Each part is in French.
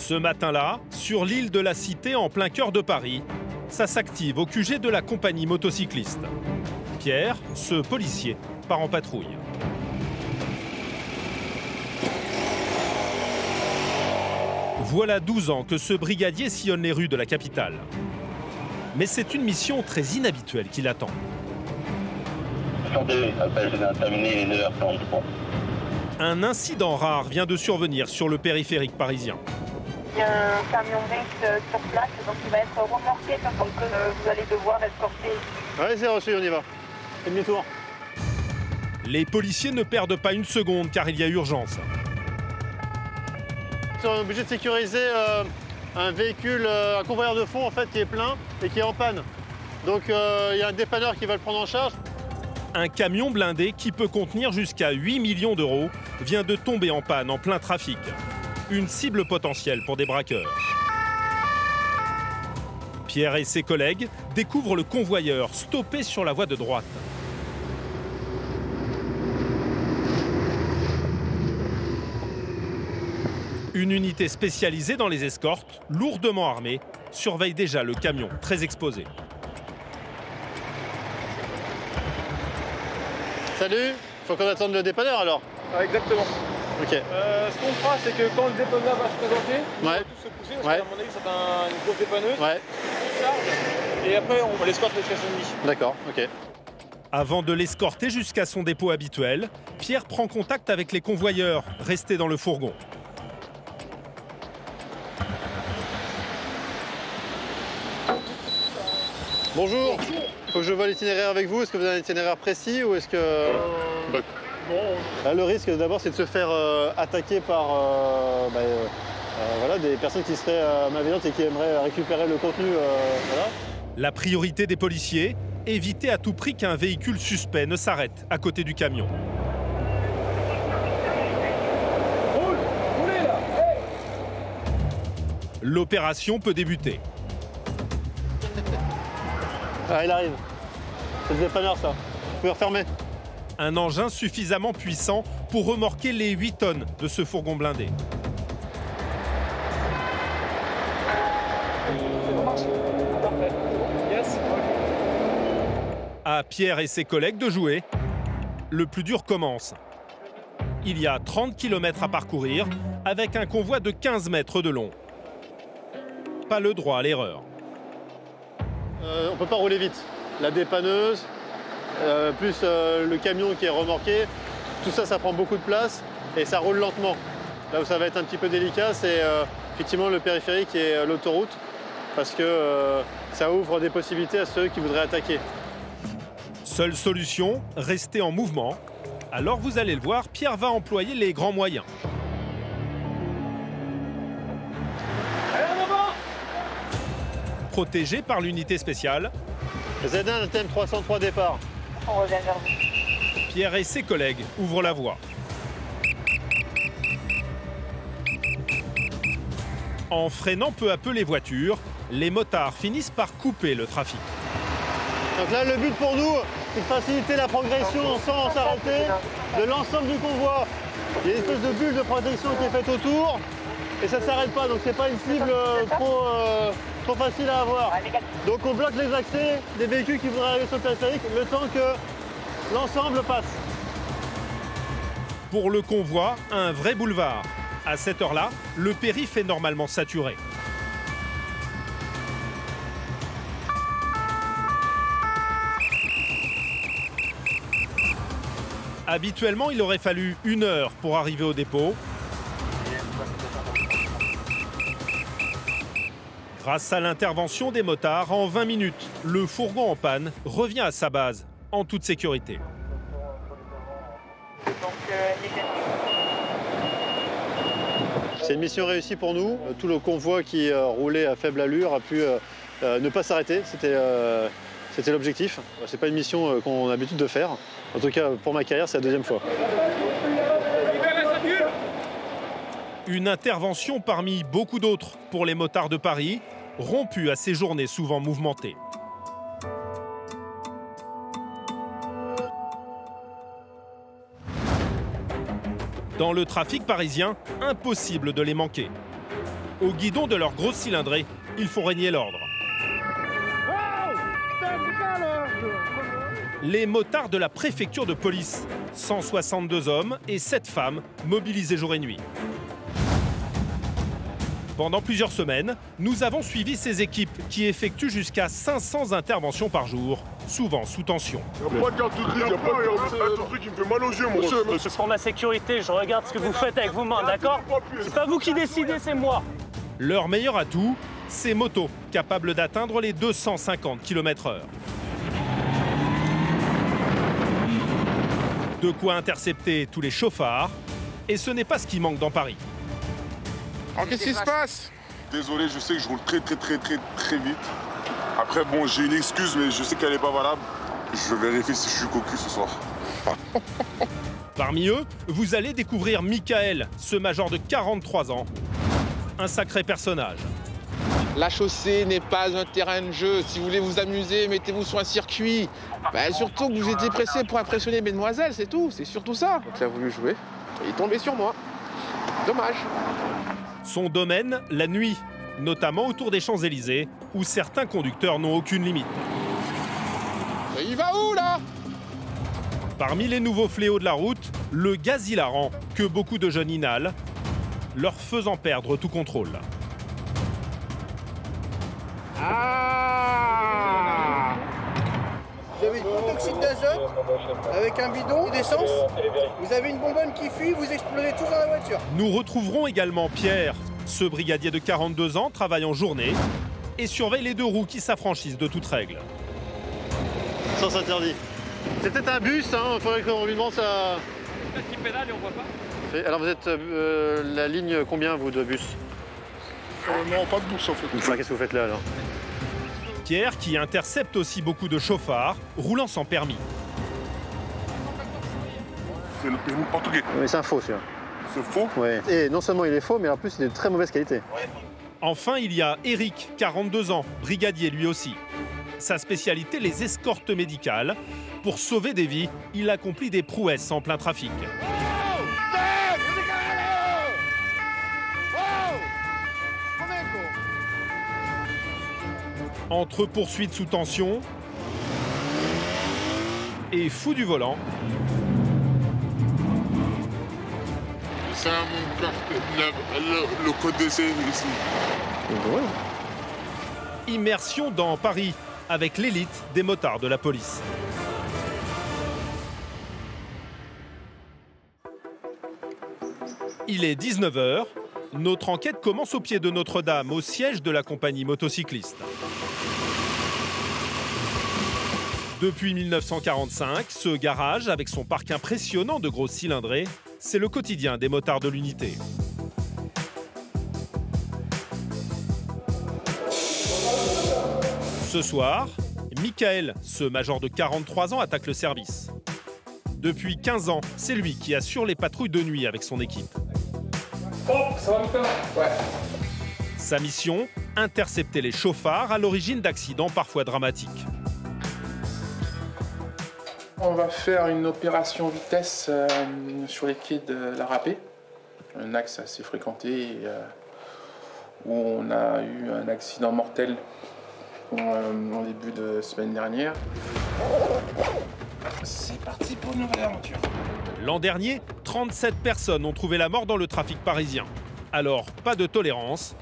Ce matin-là, sur l'île de la Cité en plein cœur de Paris, ça s'active au QG de la compagnie motocycliste. Pierre, ce policier, part en patrouille. Voilà 12 ans que ce brigadier sillonne les rues de la capitale. Mais c'est une mission très inhabituelle qui l'attend. Un incident rare vient de survenir sur le périphérique parisien. Il y a un camion riche sur place, donc il va être remorqué, donc vous allez devoir escorter. Oui, c'est reçu, on y va. Et demi-tour. Les policiers ne perdent pas une seconde car il y a urgence. On est obligé de sécuriser un véhicule, un convoyeur de fond en fait, qui est plein et qui est en panne. Donc il y a un dépanneur qui va le prendre en charge. Un camion blindé qui peut contenir jusqu'à 8 millions d'euros vient de tomber en panne en plein trafic. Une cible potentielle pour des braqueurs. Pierre et ses collègues découvrent le convoyeur stoppé sur la voie de droite. Une unité spécialisée dans les escortes, lourdement armée, surveille déjà le camion, très exposé. Salut, faut qu'on attende le dépanneur alors. Ah, exactement. Ok. Ce qu'on fera, c'est que quand le dépanneur va se présenter, on va tous se pousser, parce qu'à mon avis, c'est une grosse dépanneuse. Ouais. Charge, et après, on va l'escorter jusqu'à son lit. D'accord, ok. Avant de l'escorter jusqu'à son dépôt habituel, Pierre prend contact avec les convoyeurs restés dans le fourgon. Bonjour. Faut que je vois l'itinéraire avec vous. Est-ce que vous avez un itinéraire précis ou est-ce que... Le risque d'abord, c'est de se faire attaquer par voilà, des personnes qui seraient malveillantes et qui aimeraient récupérer le contenu. Voilà. La priorité des policiers, éviter à tout prix qu'un véhicule suspect ne s'arrête à côté du camion. Roulez là. Hey. L'opération peut débuter. Ah, il arrive. C'est le dépanneur, ça. Vous pouvez refermer. Un engin suffisamment puissant pour remorquer les 8 tonnes de ce fourgon blindé. À Pierre et ses collègues de jouer, le plus dur commence. Il y a 30 km à parcourir avec un convoi de 15 mètres de long. Pas le droit à l'erreur. On ne peut pas rouler vite. La dépanneuse, plus le camion qui est remorqué, tout ça, ça prend beaucoup de place et ça roule lentement. Là où ça va être un petit peu délicat, c'est effectivement le périphérique et l'autoroute, parce que ça ouvre des possibilités à ceux qui voudraient attaquer. Seule solution, rester en mouvement. Alors vous allez le voir, Pierre va employer les grands moyens. Protégé par l'unité spéciale, Z1 thème 303 départ. On revient vers vous. Pierre et ses collègues ouvrent la voie. En freinant peu à peu les voitures, les motards finissent par couper le trafic. Donc là, le but pour nous, c'est de faciliter la progression sans s'arrêter de l'ensemble du convoi. Il y a une espèce de bulle de protection qui est faite autour et ça ne s'arrête pas, donc c'est pas une cible trop facile à avoir. Donc on bloque les accès des véhicules qui voudraient arriver sur le périphérique le temps que l'ensemble passe. Pour le convoi, un vrai boulevard. À cette heure-là, le périph' est normalement saturé. Habituellement, il aurait fallu 1 heure pour arriver au dépôt. Grâce à l'intervention des motards, en 20 minutes, le fourgon en panne revient à sa base, en toute sécurité. C'est une mission réussie pour nous. Tout le convoi qui roulait à faible allure a pu ne pas s'arrêter. C'était l'objectif. Ce n'est pas une mission qu'on a l'habitude de faire. En tout cas, pour ma carrière, c'est la 2e fois. Une intervention parmi beaucoup d'autres pour les motards de Paris, rompus à ces journées souvent mouvementées. Dans le trafic parisien, impossible de les manquer. Au guidon de leur grosse cylindrée, il faut régner l'ordre. Les motards de la préfecture de police, 162 hommes et 7 femmes mobilisés jour et nuit. Pendant plusieurs semaines, nous avons suivi ces équipes qui effectuent jusqu'à 500 interventions par jour, souvent sous tension. Il n'y a pas de carte de gris, il n'y a pas de truc qui me fait mal aux yeux, moi. C'est pour ma sécurité, je regarde ce que vous faites avec vos mains, d'accord? C'est pas vous qui décidez, c'est moi. Leur meilleur atout, ces motos, capables d'atteindre les 250 km/h. De quoi intercepter tous les chauffards, et ce n'est pas ce qui manque dans Paris. Alors qu'est-ce qui se passe? Désolé, je sais que je roule très vite. Après, bon, j'ai une excuse, mais je sais qu'elle n'est pas valable. Je vérifie si je suis cocu ce soir. Parmi eux, vous allez découvrir Michael, ce major de 43 ans. Un sacré personnage. La chaussée n'est pas un terrain de jeu. Si vous voulez vous amuser, mettez-vous sur un circuit. Surtout que vous étiez pressé pour impressionner mesdemoiselles, c'est tout. C'est surtout ça. Donc il a voulu jouer. Il est tombé sur moi. Dommage. Son domaine, la nuit, notamment autour des Champs-Élysées, où certains conducteurs n'ont aucune limite. Mais il va où, là? Parmi les nouveaux fléaux de la route, le gaz hilarant que beaucoup de jeunes inhalent, leur faisant perdre tout contrôle. Ah! Vous avez une protoxyde d'azote avec un bidon d'essence, vous avez une bonbonne qui fuit, vous explosez tous dans la voiture. Nous retrouverons également Pierre, ce brigadier de 42 ans travaille en journée et surveille les deux roues qui s'affranchissent de toute règle. Sens interdit. C'est peut-être un bus, il faudrait qu'on lui demande ça. Peut-être qu'il pédale et on voit pas. Alors vous êtes la ligne combien, vous, de bus? Non, pas de bus en fait. Qu'est-ce que vous faites là alors? Pierre qui intercepte aussi beaucoup de chauffards roulant sans permis. C'est le permis portugais. Mais c'est un faux, celui-là. C'est faux? Ouais. Et non seulement il est faux, mais en plus il est de très mauvaise qualité. Enfin, il y a Eric, 42 ans, brigadier lui aussi. Sa spécialité, les escortes médicales. Pour sauver des vies, il accomplit des prouesses en plein trafic. Entre poursuites sous tension et fou du volant. C'est mon carte, le code d'essai ici. Immersion dans Paris avec l'élite des motards de la police. Il est 19 h. Notre enquête commence au pied de Notre-Dame, au siège de la compagnie motocycliste. Depuis 1945, ce garage, avec son parc impressionnant de grosses cylindrées, c'est le quotidien des motards de l'unité. Ce soir, Michael, ce major de 43 ans, attaque le service. Depuis 15 ans, c'est lui qui assure les patrouilles de nuit avec son équipe. Oh, ça va me faire? Ouais. Sa mission, intercepter les chauffards à l'origine d'accidents parfois dramatiques. On va faire une opération vitesse sur les quais de la Râpée, un axe assez fréquenté où on a eu un accident mortel en début de semaine dernière. C'est parti pour une nouvelle aventure. L'an dernier, 37 personnes ont trouvé la mort dans le trafic parisien. Alors, pas de tolérance.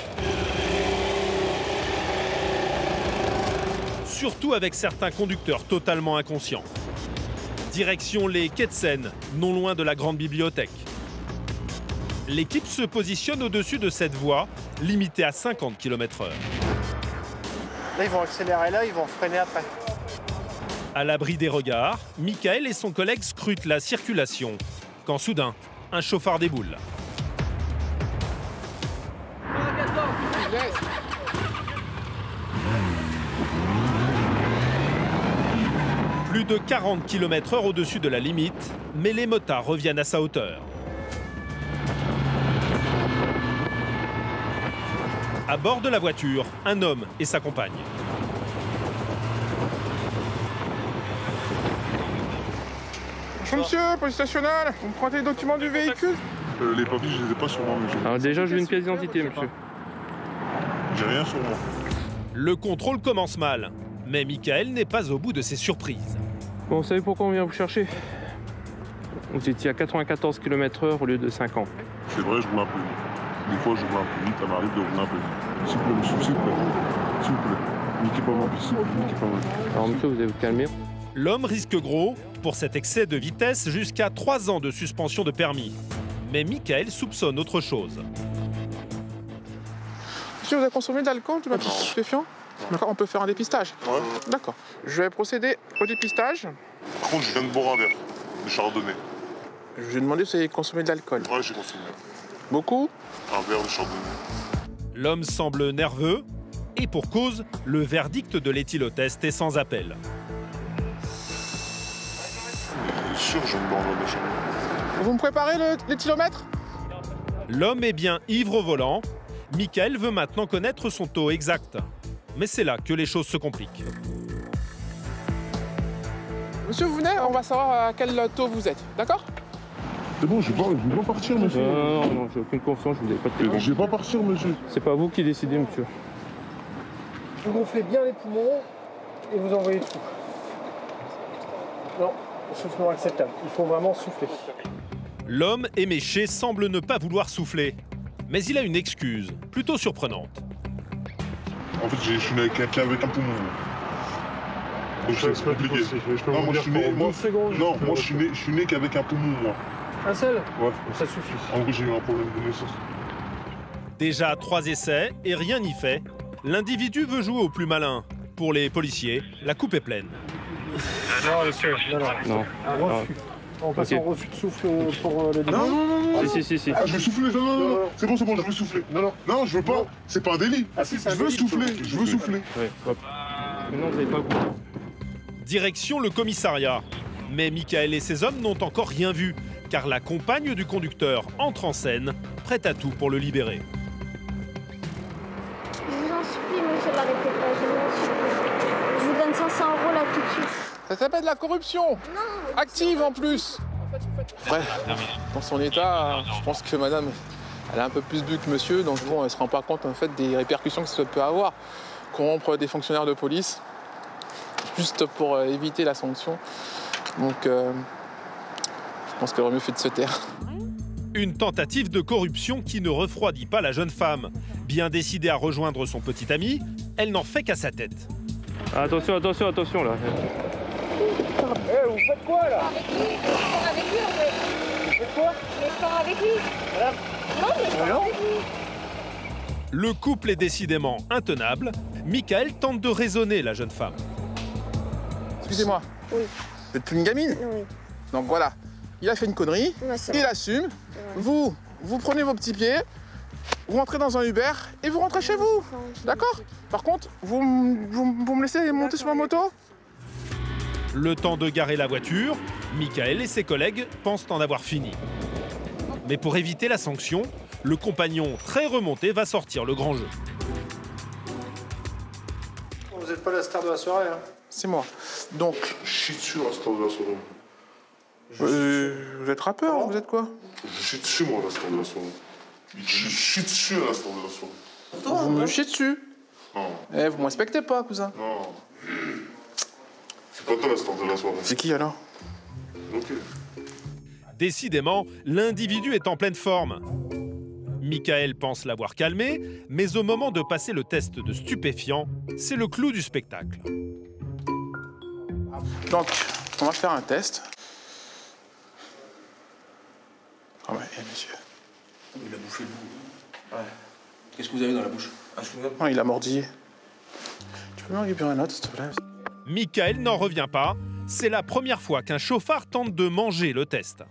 Surtout avec certains conducteurs totalement inconscients. Direction les quais de Seine, non loin de la grande bibliothèque. L'équipe se positionne au-dessus de cette voie, limitée à 50 km/h. Là, ils vont accélérer là, ils vont freiner après. À l'abri des regards, Michael et son collègue scrutent la circulation. Quand soudain, un chauffard déboule. Plus de 40 km/h au-dessus de la limite, mais les motards reviennent à sa hauteur. À bord de la voiture, un homme et sa compagne. Bonjour monsieur, police nationale, vous me prêtez les documents du véhicule? Les papiers, je les ai pas sur moi, monsieur. Alors déjà, je veux une pièce d'identité, monsieur. J'ai rien sur moi. Le contrôle commence mal, mais Michael n'est pas au bout de ses surprises. Bon, vous savez pourquoi on vient vous chercher? Vous étiez à 94 km/h au lieu de 50. C'est vrai, je roule un peu vite. Des fois, je roule un peu vite, ça m'arrive de rouler un peu vite. S'il vous plaît, monsieur, s'il vous plaît. S'il vous plaît. Niquez pas ma vie, s'il vous plaît, niquez pas ma vie. Alors, monsieur, vous allez vous calmer. L'homme risque gros pour cet excès de vitesse jusqu'à 3 ans de suspension de permis. Mais Michael soupçonne autre chose. Monsieur, vous avez consommé de l'alcool, du matériel stupéfiant? D'accord, on peut faire un dépistage. Ouais. D'accord. Je vais procéder au dépistage. Par contre, je viens de boire un verre de chardonnay. Je vous ai demandé si vous avez consommé de l'alcool. Ouais, j'ai consommé. Beaucoup? Un verre de chardonnay. L'homme semble nerveux et pour cause, le verdict de l'éthylotest est sans appel. C'est sûr, je viens de boire un verre de chardonnay. Vous me préparez l'éthylomètre? L'homme est bien ivre au volant. Michael veut maintenant connaître son taux exact. Mais c'est là que les choses se compliquent. Monsieur, vous venez, on va savoir à quel taux vous êtes, d'accord? C'est bon, je vais pas partir, monsieur. Non, j'ai aucune confiance, je vous ai pas de téléphone. Je vais pas partir, monsieur. C'est pas vous qui décidez, monsieur. Vous gonflez bien les poumons et vous envoyez tout. Non, soufflement acceptable. Il faut vraiment souffler. L'homme éméché semble ne pas vouloir souffler. Mais il a une excuse, plutôt surprenante. En fait, je suis né avec un poumon. Donc c'est compliqué. Non, moi je suis né. Non, moi je suis né qu'avec un poumon, moi. Un seul? Ouais. Ça suffit. En gros, j'ai eu un problème de naissance. Déjà 3 essais et rien n'y fait. L'individu veut jouer au plus malin. Pour les policiers, la coupe est pleine. Non, monsieur. Non. Un refus. On passe en refus de souffle pour le délit. Non. Si. Ah, je vais souffler. Non. C'est bon, je veux souffler. Non, je veux pas. C'est pas un délit. Ah, si, je veux souffler. Je veux souffler. Ouais, hop. Mais non, vous n'avez pas goûté. Direction le commissariat. Mais Michael et ses hommes n'ont encore rien vu, car la compagne du conducteur entre en scène, prête à tout pour le libérer. Je vous en supplie, monsieur, l'arrêtez pas, je vous en supplie. Je vous donne 500 € là tout de suite. Ça s'appelle de la corruption. Non. Active en plus. Ouais, dans son état, je pense que madame, elle a un peu plus bu que monsieur, donc bon, elle se rend pas compte en fait des répercussions que ça peut avoir. Corrompre des fonctionnaires de police, juste pour éviter la sanction. Donc, je pense qu'elle aurait mieux fait de se taire. Une tentative de corruption qui ne refroidit pas la jeune femme. Bien décidée à rejoindre son petit ami, elle n'en fait qu'à sa tête. Attention là. Vous faites quoi là? Je pars avec lui en fait. Vous faites quoi? Mais je pars avec lui. Madame? Non, mais je pars avec lui. Le couple est décidément intenable. Michael tente de raisonner la jeune femme. Excusez-moi. Oui. Vous êtes une gamine? Oui. Donc voilà, il a fait une connerie, Ouais, c'est il vrai. assume. Vous prenez vos petits pieds, vous rentrez dans un Uber et vous rentrez chez vous. D'accord? Par contre, vous me laissez monter sur ma moto? Le temps de garer la voiture, Michael et ses collègues pensent en avoir fini. Mais pour éviter la sanction, le compagnon très remonté va sortir le grand jeu. Vous n'êtes pas la star de la soirée, hein? C'est moi. Donc, Je chie dessus à l'instant de la soirée. vous êtes rappeur, vous êtes quoi? Je chie dessus, moi, à l'instant de la soirée. Je chie dessus à l'instant de la soirée. Vous me chiez dessus. Non. Eh, vous me respectez pas, cousin. Non. C'est pas toi l'instant de la soirée. C'est qui alors? Ok. Décidément, l'individu est en pleine forme. Michael pense l'avoir calmé, mais au moment de passer le test de stupéfiant, c'est le clou du spectacle. Donc, on va faire un test. Ah ouais, monsieur. Il a bouffé le bout. Ouais. Qu'est-ce que vous avez dans la bouche? Un chewing-gum? Non, il a mordillé. Tu peux me récupérer un autre, s'il te plaît? Michael n'en revient pas. C'est la première fois qu'un chauffard tente de manger le test.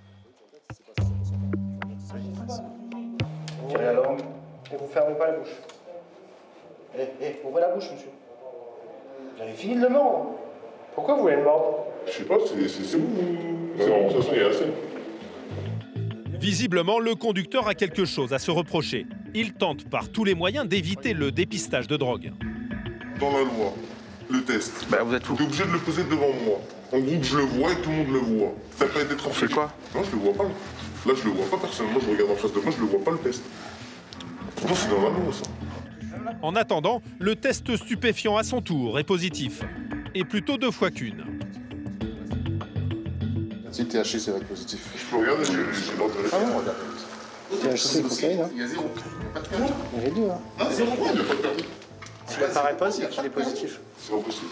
Tirez la langue et vous fermez pas la bouche. Ouvrez la bouche, monsieur. Vous avez fini de le mordre. Pourquoi vous voulez le mordre? Je sais pas, c'est bon. De toute façon, il y a assez. Visiblement, le conducteur a quelque chose à se reprocher. Il tente par tous les moyens d'éviter le dépistage de drogue. Dans la loi, le test. Bah, vous êtes où? T'es obligé de le poser devant moi. En groupe, je le vois et tout le monde le voit. Ça peut être On fait quoi? Non, je le vois pas. Là, je le vois pas personnellement, je regarde en face de moi, je le vois pas le test. Pourtant, c'est dans la loi, ça. En attendant, le test stupéfiant à son tour est positif. Et plutôt 2 fois qu'une. Si THC, c'est vrai positif. Je peux regarder, j'ai l'ordre de regarder. THC, cocaïne, hein. Il y a 0. Pas de permis. Il y a les deux, hein. Ah, 0, il n'y a pas de permis. S'il apparaît pas, c'est qu'il est positif. C'est impossible.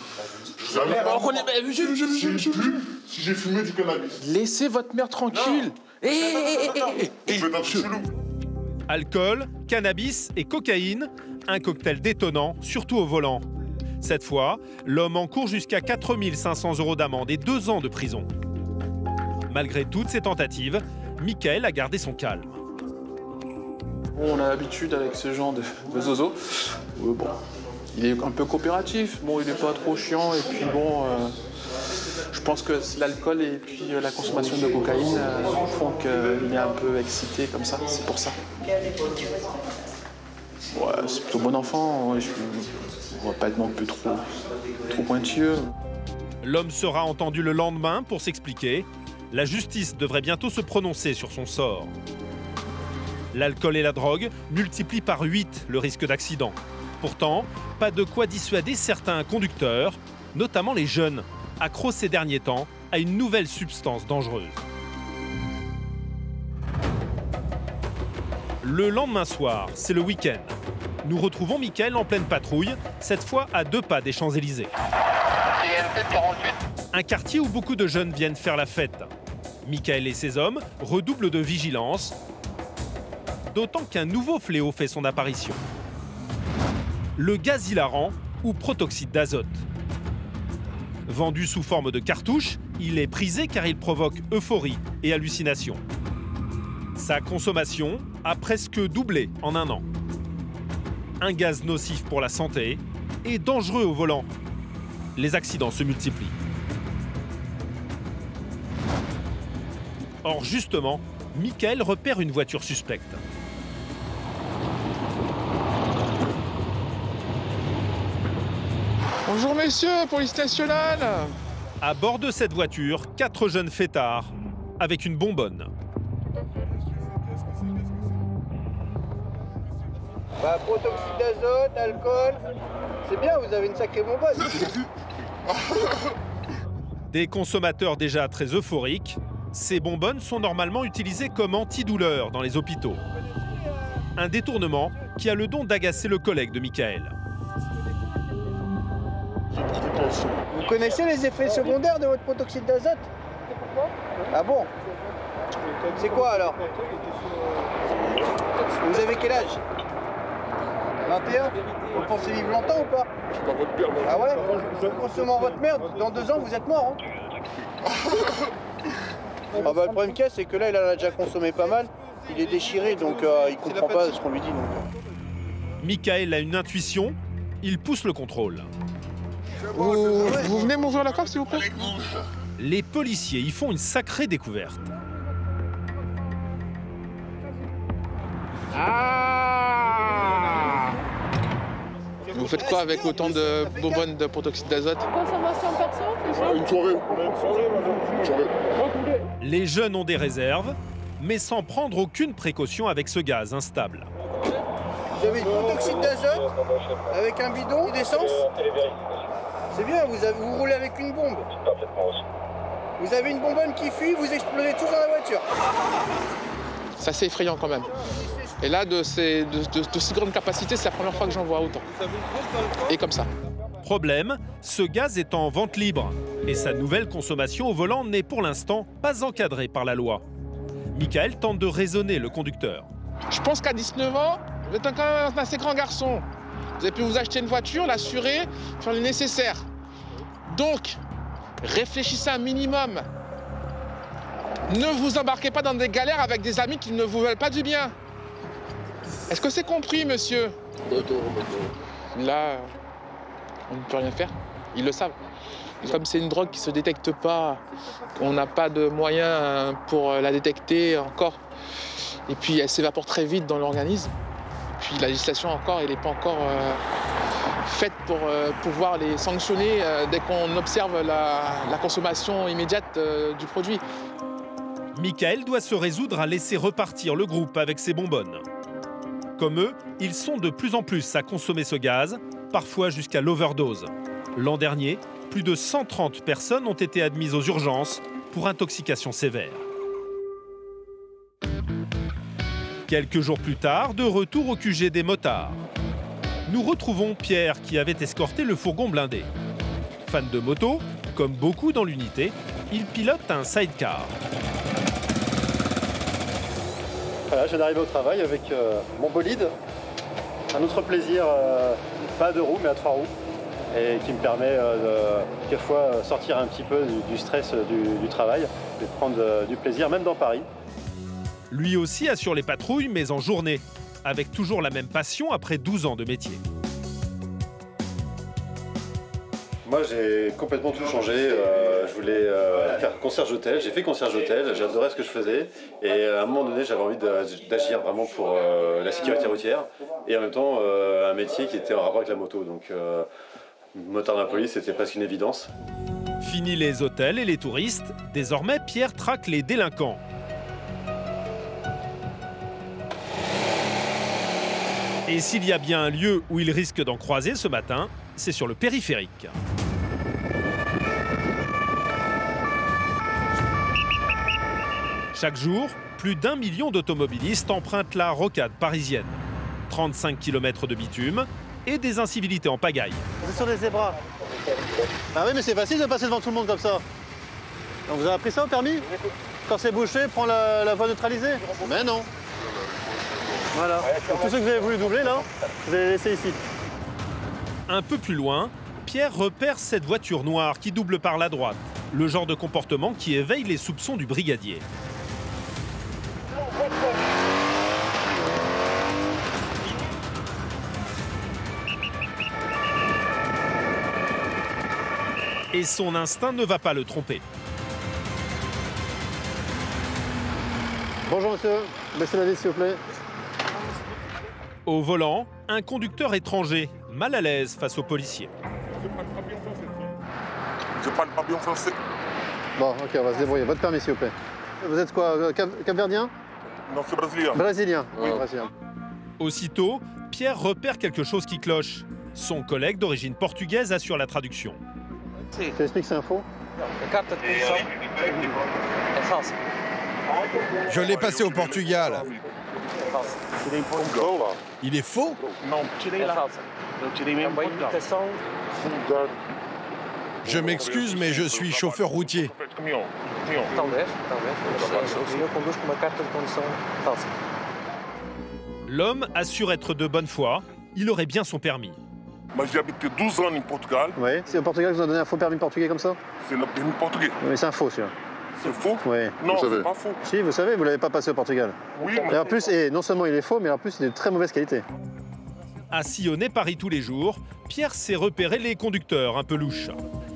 Si j'ai fumé du cannabis. Laissez votre mère tranquille. Je vais être chelou. Alcool, cannabis et cocaïne, un cocktail détonnant, surtout au volant. Cette fois, l'homme encourt jusqu'à 4 500 € d'amende et 2 ans de prison. Malgré toutes ces tentatives, Michael a gardé son calme. On a l'habitude avec ce genre de zozo. Bon, il est un peu coopératif, bon, il n'est pas trop chiant, et puis bon, je pense que l'alcool et puis la consommation de cocaïne font qu'il est un peu excité comme ça, c'est pour ça. Ouais, c'est plutôt bon enfant, ouais, on va pas être non plus trop pointilleux. L'homme sera entendu le lendemain pour s'expliquer. La justice devrait bientôt se prononcer sur son sort. L'alcool et la drogue multiplient par 8 le risque d'accident. Pourtant, pas de quoi dissuader certains conducteurs, notamment les jeunes, accros ces derniers temps à une nouvelle substance dangereuse. Le lendemain soir, c'est le week-end. Nous retrouvons Michael en pleine patrouille, cette fois à 2 pas des Champs-Élysées. Un quartier où beaucoup de jeunes viennent faire la fête. Michael et ses hommes redoublent de vigilance, d'autant qu'un nouveau fléau fait son apparition. Le gaz hilarant ou protoxyde d'azote. Vendu sous forme de cartouche, il est prisé car il provoque euphorie et hallucination. Sa consommation a presque doublé en 1 an. Un gaz nocif pour la santé et dangereux au volant. Les accidents se multiplient. Or justement, Michael repère une voiture suspecte. Bonjour messieurs, police nationale. À bord de cette voiture, 4 jeunes fêtards avec une bonbonne. Bah, protoxyde d'azote, alcool. C'est bien, vous avez une sacrée bonbonne. Des consommateurs déjà très euphoriques, ces bonbonnes sont normalement utilisées comme antidouleurs dans les hôpitaux. Un détournement qui a le don d'agacer le collègue de Michael. Vous connaissez les effets secondaires de votre protoxyde d'azote? Ah bon? C'est quoi alors? Vous avez quel âge? 21? Vous pensez vivre longtemps ou pas? Ah ouais? En consommant votre merde, dans 2 ans vous êtes mort. Hein. Ah bah, le problème qu'il y a, c'est que là il en a déjà consommé pas mal. Il est déchiré donc il comprend pas ce qu'on lui dit. Donc. Michael a une intuition, il pousse le contrôle. Vous venez m'ouvrir la coque s'il vous plaît? Les policiers y font une sacrée découverte. Vous faites quoi avec autant de bonbonnes de protoxyde d'azote? Consommation perso? Une soirée. Les jeunes ont des réserves, mais sans prendre aucune précaution avec ce gaz instable. Vous avez une protoxyde d'azote avec un bidon d'essence? C'est bien, vous roulez avec une bombe. Vous avez une bonbonne qui fuit, vous explosez tous dans la voiture. Ça c'est effrayant quand même. Et là, de si grande capacité, c'est la première fois que j'en vois autant. Et comme ça. Problème, ce gaz est en vente libre et sa nouvelle consommation au volant n'est pour l'instant pas encadrée par la loi. Michael tente de raisonner le conducteur. Je pense qu'à 19 ans, vous êtes quand même un assez grand garçon. Vous avez pu vous acheter une voiture, l'assurer, faire le nécessaire. Donc, réfléchissez un minimum. Ne vous embarquez pas dans des galères avec des amis qui ne vous veulent pas du bien. Est-ce que c'est compris, monsieur? Là, on ne peut rien faire. Ils le savent. Et comme c'est une drogue qui ne se détecte pas, on n'a pas de moyens pour la détecter encore. Et puis, elle s'évapore très vite dans l'organisme. Puis la législation encore, elle n'est pas encore faite pour pouvoir les sanctionner dès qu'on observe la consommation immédiate du produit. Michael doit se résoudre à laisser repartir le groupe avec ses bonbonnes. Comme eux, ils sont de plus en plus à consommer ce gaz, parfois jusqu'à l'overdose. L'an dernier, plus de 130 personnes ont été admises aux urgences pour intoxication sévère. Quelques jours plus tard, de retour au QG des motards. Nous retrouvons Pierre qui avait escorté le fourgon blindé. Fan de moto, comme beaucoup dans l'unité, il pilote un sidecar. Voilà, je viens d'arriver au travail avec mon bolide. Un autre plaisir, pas à 2 roues mais à 3 roues. Et qui me permet de quelquefois sortir un petit peu du stress du travail et de prendre du plaisir, même dans Paris. Lui aussi assure les patrouilles, mais en journée, avec toujours la même passion après 12 ans de métier. Moi, j'ai complètement tout changé. Je voulais faire concierge d'hôtel. J'ai fait concierge d'hôtel, j'adorais ce que je faisais. Et à un moment donné, j'avais envie d'agir vraiment pour la sécurité routière. Et en même temps, un métier qui était en rapport avec la moto. Donc, motard de la police, c'était presque une évidence. Fini les hôtels et les touristes. Désormais, Pierre traque les délinquants. Et s'il y a bien un lieu où il risque d'en croiser ce matin, c'est sur le périphérique. Chaque jour, plus d'1 million d'automobilistes empruntent la rocade parisienne. 35 km de bitume et des incivilités en pagaille. C'est sur des zébras. Ah oui, mais c'est facile de passer devant tout le monde comme ça. Donc vous avez appris ça au permis? Quand c'est bouché, prends la voie neutralisée? Mais non. Voilà. Donc, tous ceux que vous avez voulu doubler, là, vous allez les laisser ici. Un peu plus loin, Pierre repère cette voiture noire qui double par la droite. Le genre de comportement qui éveille les soupçons du brigadier. Et son instinct ne va pas le tromper. Bonjour monsieur, baissez la vitre s'il vous plaît. Au volant, un conducteur étranger, mal à l'aise face aux policiers. Je parle pas bien français. Bon, ok, on va se débrouiller. Votre permis s'il vous plaît. Vous êtes quoi, Cap-Verdien? Non, c'est brésilien. Brésilien, oui. Brésilien. Aussitôt, Pierre repère quelque chose qui cloche. Son collègue d'origine portugaise assure la traduction. Tu expliques que c'est un faux? Je l'ai passé au Portugal. Il est faux? Non. Je m'excuse, mais je suis chauffeur routier. L'homme assure être de bonne foi. Il aurait bien son permis. Moi, j'ai habité 12 ans au Portugal. Oui, c'est au Portugal que vous avez donné un faux permis portugais comme ça? C'est le permis portugais. Oui, c'est un faux, celui-là. C'est faux? Oui. Non, c'est pas faux. Si, vous savez, vous ne l'avez pas passé au Portugal. Oui, mais... Et en plus, non seulement il est faux, mais en plus, il est de très mauvaise qualité. À sillonner Paris tous les jours, Pierre sait repérer les conducteurs un peu louches.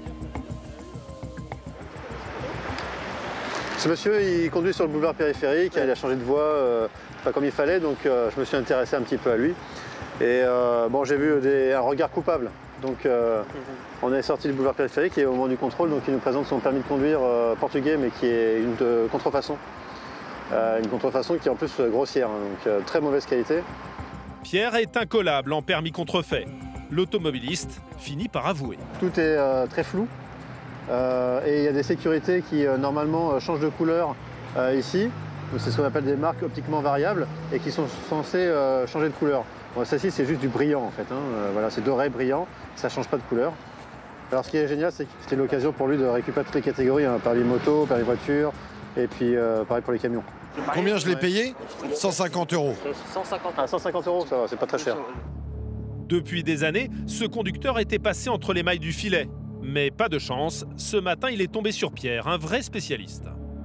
Ce monsieur, il conduit sur le boulevard périphérique, il a changé de voie, pas comme il fallait, donc je me suis intéressé un petit peu à lui. Et bon, j'ai vu un regard coupable. Donc on est sorti du boulevard périphérique et au moment du contrôle, donc il nous présente son permis de conduire portugais, mais qui est une contrefaçon. Une contrefaçon qui est en plus grossière, hein, donc très mauvaise qualité. Pierre est incollable en permis contrefait. L'automobiliste finit par avouer. Tout est très flou et il y a des sécurités qui normalement changent de couleur ici. C'est ce qu'on appelle des marques optiquement variables et qui sont censées changer de couleur. Bon, celle-ci, c'est juste du brillant en fait. Hein. Voilà, c'est doré, brillant, ça ne change pas de couleur. Alors ce qui est génial, c'est que c'était l'occasion pour lui de récupérer toutes les catégories, hein, permis moto, permis voiture, et puis pareil pour les camions. Combien je l'ai payé? 150 €. 150. Ah, 150 €, ça va, c'est pas très cher. Depuis des années, ce conducteur était passé entre les mailles du filet. Mais pas de chance, ce matin, il est tombé sur Pierre, un vrai spécialiste.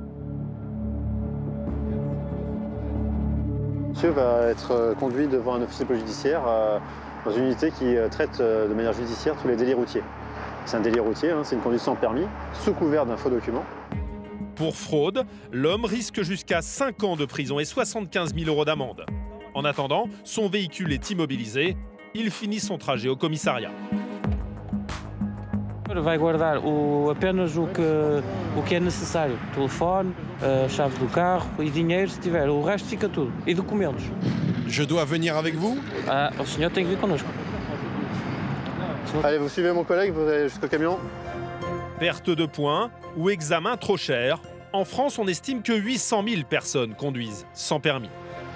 Monsieur va être conduit devant un officier de police judiciaire dans une unité qui traite de manière judiciaire tous les délits routiers. C'est un délit routier, hein, c'est une conduite sans permis, sous couvert d'un faux document. Pour fraude, l'homme risque jusqu'à 5 ans de prison et 75 000 € d'amende. En attendant, son véhicule est immobilisé. Il finit son trajet au commissariat. Vai guardar apenas o que é necessário. Telefone, chave do carro e dinheiro se tiver. O resto fica tudo. E documentos. Je dois venir avec vous? O senhor tem que vir connosco. Allez, vous suivez mon collègue, vous allez jusqu'au camion. Perte de points ou examen trop cher. En France, on estime que 800 000 personnes conduisent sans permis.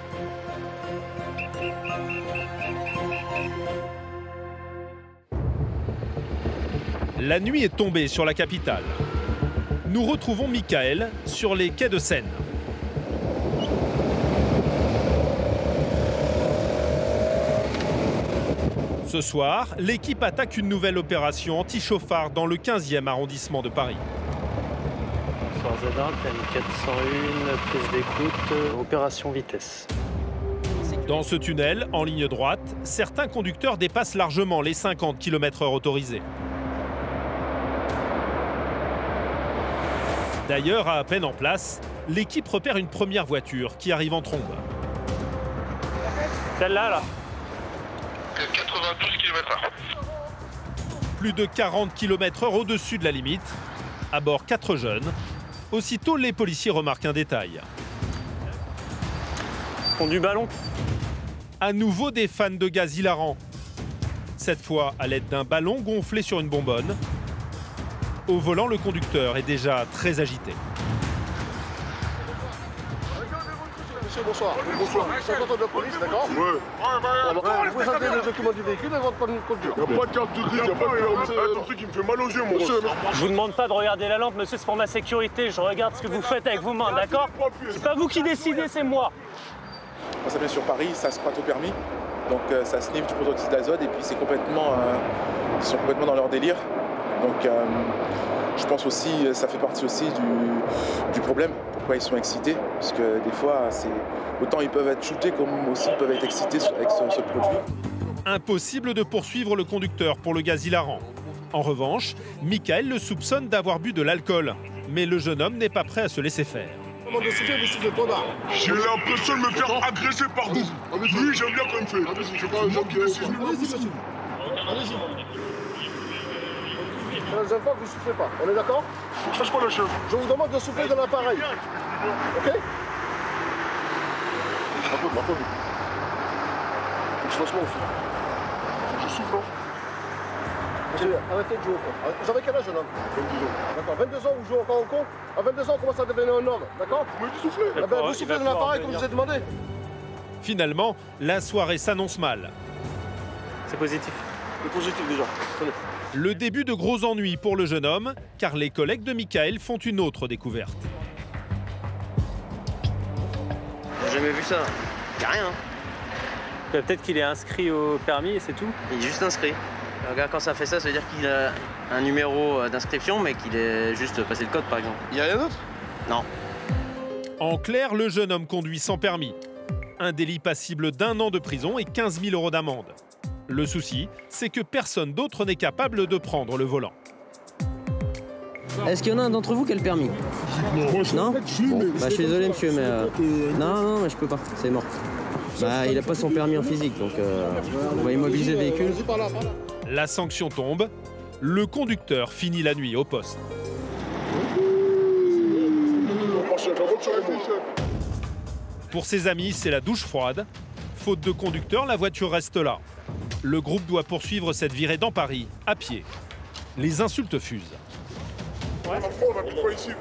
La nuit est tombée sur la capitale. Nous retrouvons Michael sur les quais de Seine. Ce soir, l'équipe attaque une nouvelle opération anti-chauffard dans le 15e arrondissement de Paris. Bonsoir Z1, PM 401, prise d'écoute, opération vitesse. Dans ce tunnel, en ligne droite, certains conducteurs dépassent largement les 50 km/h autorisés. D'ailleurs, à peine en place, l'équipe repère une première voiture qui arrive en trombe. Celle-là, là. 92 km/h. Plus de 40 km/h au-dessus de la limite. À bord, 4 jeunes. Aussitôt, les policiers remarquent un détail. Fond du ballon. À nouveau des fans de gaz hilarants. Cette fois, à l'aide d'un ballon gonflé sur une bonbonne. Au volant, le conducteur est déjà très agité. Monsieur, bonsoir. Bonsoir. Je suis content de la police, d'accord? Ouais. Vous présentez le document du véhicule et votre permis de conduire. Il n'y a pas de carte de grise, il n'y a pas de ton truc qui me fait mal aux yeux, mon monsieur. Je vous demande pas de regarder la lampe, monsieur, c'est pour ma sécurité. Je regarde ce que vous faites avec vos mains, d'accord? C'est pas vous qui décidez, c'est moi. Quand ça vient sur Paris, ça se prête au permis. Donc ça sniffe du protoxyde d'azote et puis c'est complètement, ils sont complètement dans leur délire. Donc je pense aussi, ça fait partie aussi du problème. Pourquoi ils sont excités? Parce que des fois, autant ils peuvent être shootés comme aussi ils peuvent être excités avec ce produit. Impossible de poursuivre le conducteur pour le gaz hilarant. En revanche, Michael le soupçonne d'avoir bu de l'alcool. Mais le jeune homme n'est pas prêt à se laisser faire. J'ai l'impression de me faire agresser par vous. Oui, j'aime bien comme fait. C'est pas moi qui décide. La deuxième fois, vous ne soufflez pas. On est d'accord? Je fasse pas le chef. Je vous demande de souffler dans l'appareil. Ok? Un peu. Je fasse moi aussi. Je souffle. Arrêtez de jouer au con. Vous avez quel âge, jeune homme? 22 ans. D'accord. 22 ans, vous jouez encore au con? À 22 ans, on commence à devenir un homme. D'accord? Vous m'avez dit souffler. Eh ben, vous soufflez dans l'appareil comme je vous ai demandé. Finalement, la soirée s'annonce mal. C'est positif. C'est positif déjà. Tenez. Le début de gros ennuis pour le jeune homme, car les collègues de Michael font une autre découverte. J'ai jamais vu ça. Y'a rien. Peut-être qu'il est inscrit au permis et c'est tout? Il est juste inscrit. Regarde, quand ça fait ça, ça veut dire qu'il a un numéro d'inscription, mais qu'il est juste passé le code, par exemple. Y'a rien d'autre? Non. En clair, le jeune homme conduit sans permis. Un délit passible d'1 an de prison et 15 000 € d'amende. Le souci, c'est que personne d'autre n'est capable de prendre le volant. Est-ce qu'il y en a un d'entre vous qui a le permis? Non. Bon, je suis désolé monsieur, mais... Non, mais je peux pas, c'est mort. Il a pas son permis en physique, donc on va immobiliser le véhicule. La sanction tombe, le conducteur finit la nuit au poste. Pour ses amis, c'est la douche froide. Faute de conducteur, la voiture reste là. Le groupe doit poursuivre cette virée dans Paris, à pied. Les insultes fusent. On va ici,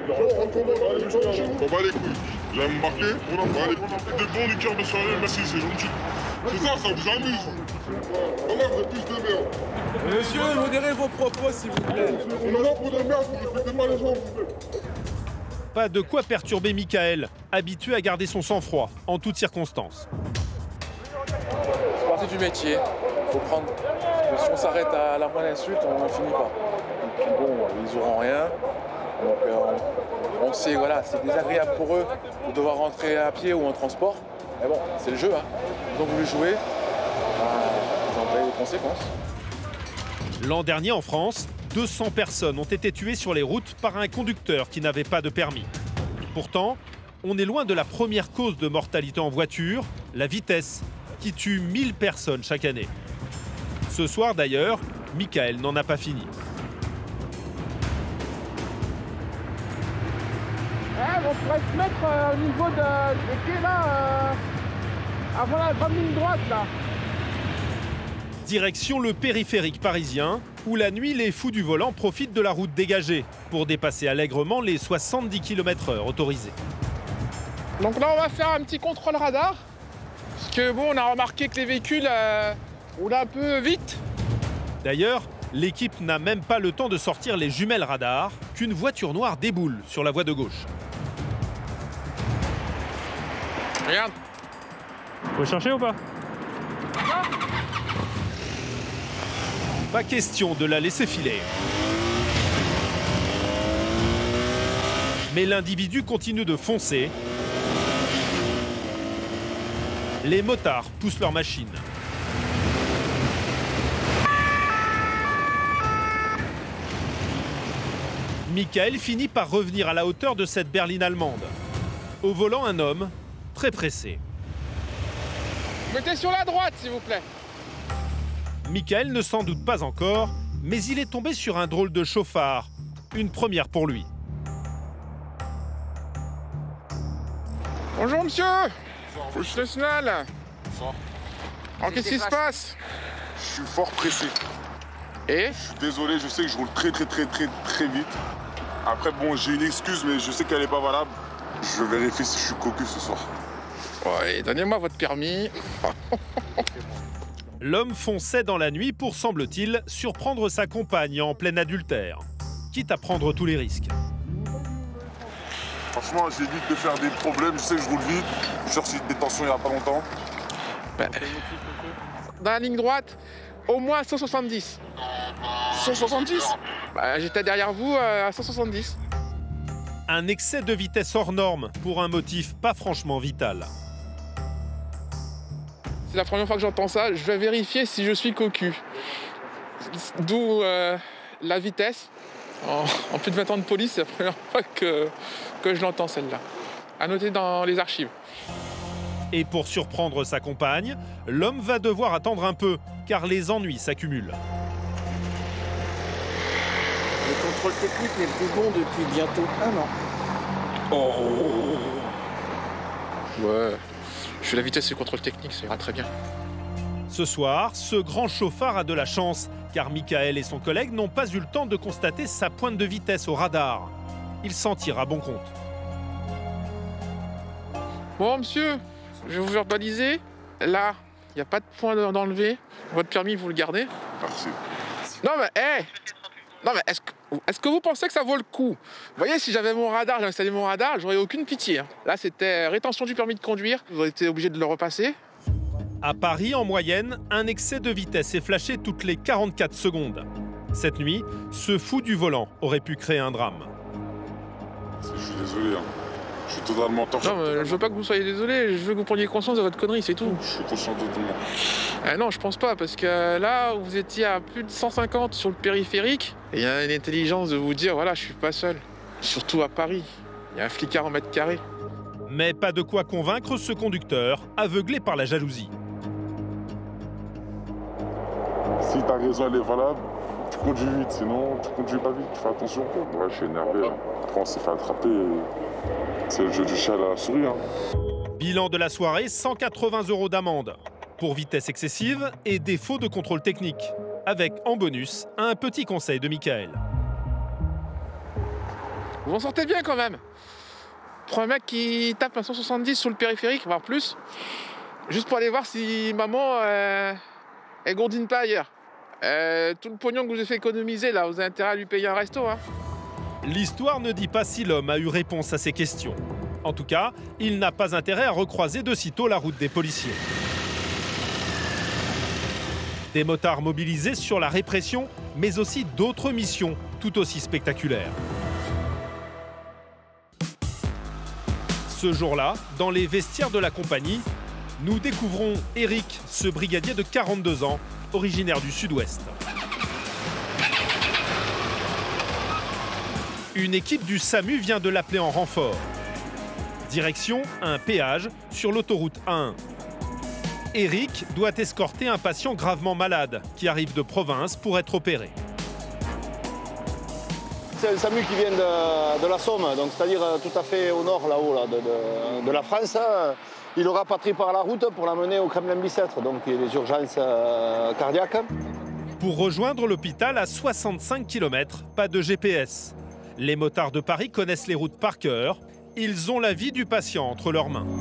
on va les couilles. J'ai embarqué, on va les couilles. Des bons liqueurs de soirée, merci, c'est gentil. C'est ça vous amuse. Voilà, vous êtes tous des merdes. Monsieur, modérez vos propos, s'il vous plaît. On est là pour des merdes, vous respectez pas les gens, s'il vous plaît. Pas de quoi perturber Michael, habitué à garder son sang-froid en toutes circonstances. C'est partie du métier. Faut prendre. Si on s'arrête à la moindre insulte, on n'en finit pas. Donc, bon, ils n'auront rien. Donc on sait, voilà, c'est désagréable pour eux de devoir rentrer à pied ou en transport. Mais bon, c'est le jeu. Hein. Ils ont voulu jouer. Ils ont payé les conséquences. L'an dernier en France, 200 personnes ont été tuées sur les routes par un conducteur qui n'avait pas de permis. Pourtant, on est loin de la première cause de mortalité en voiture, la vitesse, qui tue 1000 personnes chaque année. Ce soir d'ailleurs, Michael n'en a pas fini. On pourrait se mettre au niveau des quais là, avant la grande ligne droite là. Direction le périphérique parisien, où la nuit, les fous du volant profitent de la route dégagée pour dépasser allègrement les 70 km/h autorisés. Donc là, on va faire un petit contrôle radar. Parce que bon, on a remarqué que les véhicules roulent un peu vite. D'ailleurs, l'équipe n'a même pas le temps de sortir les jumelles radar qu'une voiture noire déboule sur la voie de gauche. Regarde. Faut chercher ou pas? Pas question de la laisser filer. Mais l'individu continue de foncer. Les motards poussent leur machine. Michael finit par revenir à la hauteur de cette berline allemande. Au volant, un homme très pressé. Mettez sur la droite, s'il vous plaît. Michael ne s'en doute pas encore, mais il est tombé sur un drôle de chauffard. Une première pour lui. Bonjour, monsieur. Police nationale. Alors, qu'est-ce qui se passe? Je suis fort pressé. Et? Je suis désolé, je sais que je roule très vite. Après, bon, j'ai une excuse, mais je sais qu'elle n'est pas valable. Je vérifie si je suis cocu ce soir. Ouais, donnez-moi votre permis. L'homme fonçait dans la nuit pour, semble-t-il, surprendre sa compagne en plein adultère, quitte à prendre tous les risques. Franchement, j'évite de faire des problèmes, je sais que je roule vite. Je suis sorti de détention il n'y a pas longtemps. Dans la ligne droite, au moins 170. 170 ? J'étais derrière vous à 170. Un excès de vitesse hors norme pour un motif pas franchement vital. C'est la première fois que j'entends ça. Je vais vérifier si je suis cocu. D'où la vitesse. En plus de 20 ans de police, c'est la première fois que je l'entends, celle-là. À noter dans les archives. Et pour surprendre sa compagne, l'homme va devoir attendre un peu, car les ennuis s'accumulent. Le contrôle technique n'est plus bon depuis bientôt 1 an. Ouais. Je fais la vitesse et le contrôle technique, ça ira très bien. Ce soir, ce grand chauffard a de la chance, car Michael et son collègue n'ont pas eu le temps de constater sa pointe de vitesse au radar. Il s'en tire à bon compte. Bon, monsieur, je vais vous verbaliser. Là, il n'y a pas de point d'enlever. Votre permis, vous le gardez. Merci. Non, mais, non, mais est-ce que vous pensez que ça vaut le coup? Vous voyez, si j'avais mon radar, j'avais installé mon radar, j'aurais aucune pitié. Là, c'était rétention du permis de conduire. Vous auriez été obligé de le repasser. À Paris, en moyenne, un excès de vitesse est flashé toutes les 44 secondes. Cette nuit, ce fou du volant aurait pu créer un drame. Je suis désolé, hein. Je suis totalement torché. Non, mais je veux pas que vous soyez désolé, je veux que vous preniez conscience de votre connerie, c'est tout. Je suis conscient totalement. Non, je pense pas, parce que là, vous étiez à plus de 150 sur le périphérique, et il y a une intelligence de vous dire, voilà, je suis pas seul. Surtout à Paris, il y a un flicard en mètre carré. Mais pas de quoi convaincre ce conducteur, aveuglé par la jalousie. Si ta raison elle est valable, tu conduis vite, sinon tu conduis pas vite, fais attention. Ouais, je suis énervé. Après, on s'est fait attraper. C'est le jeu du chat à la souris. Hein. Bilan de la soirée, 180 € d'amende pour vitesse excessive et défaut de contrôle technique. Avec, en bonus, un petit conseil de Michael. Vous en sortez bien quand même. Pour un mec qui tape un 170 sur le périphérique, voire plus, juste pour aller voir si maman, elle gourdine pas ailleurs. Tout le pognon que vous avez fait économiser, là, vous avez intérêt à lui payer un resto, hein. L'histoire ne dit pas si l'homme a eu réponse à ces questions. En tout cas, il n'a pas intérêt à recroiser de sitôt la route des policiers. Des motards mobilisés sur la répression, mais aussi d'autres missions tout aussi spectaculaires. Ce jour-là, dans les vestiaires de la compagnie, nous découvrons Eric, ce brigadier de 42 ans, originaire du Sud-Ouest. Une équipe du SAMU vient de l'appeler en renfort. Direction un péage sur l'autoroute A1. Eric doit escorter un patient gravement malade qui arrive de province pour être opéré. c'est un SAMU qui vient de la Somme, donc c'est-à-dire tout à fait au nord, là-haut, là, de la France. Il aura patrie par la route pour l'amener au Kremlin-Bicêtre, donc il y a des urgences cardiaques. Pour rejoindre l'hôpital à 65 km, pas de GPS. Les motards de Paris connaissent les routes par cœur. Ils ont la vie du patient entre leurs mains.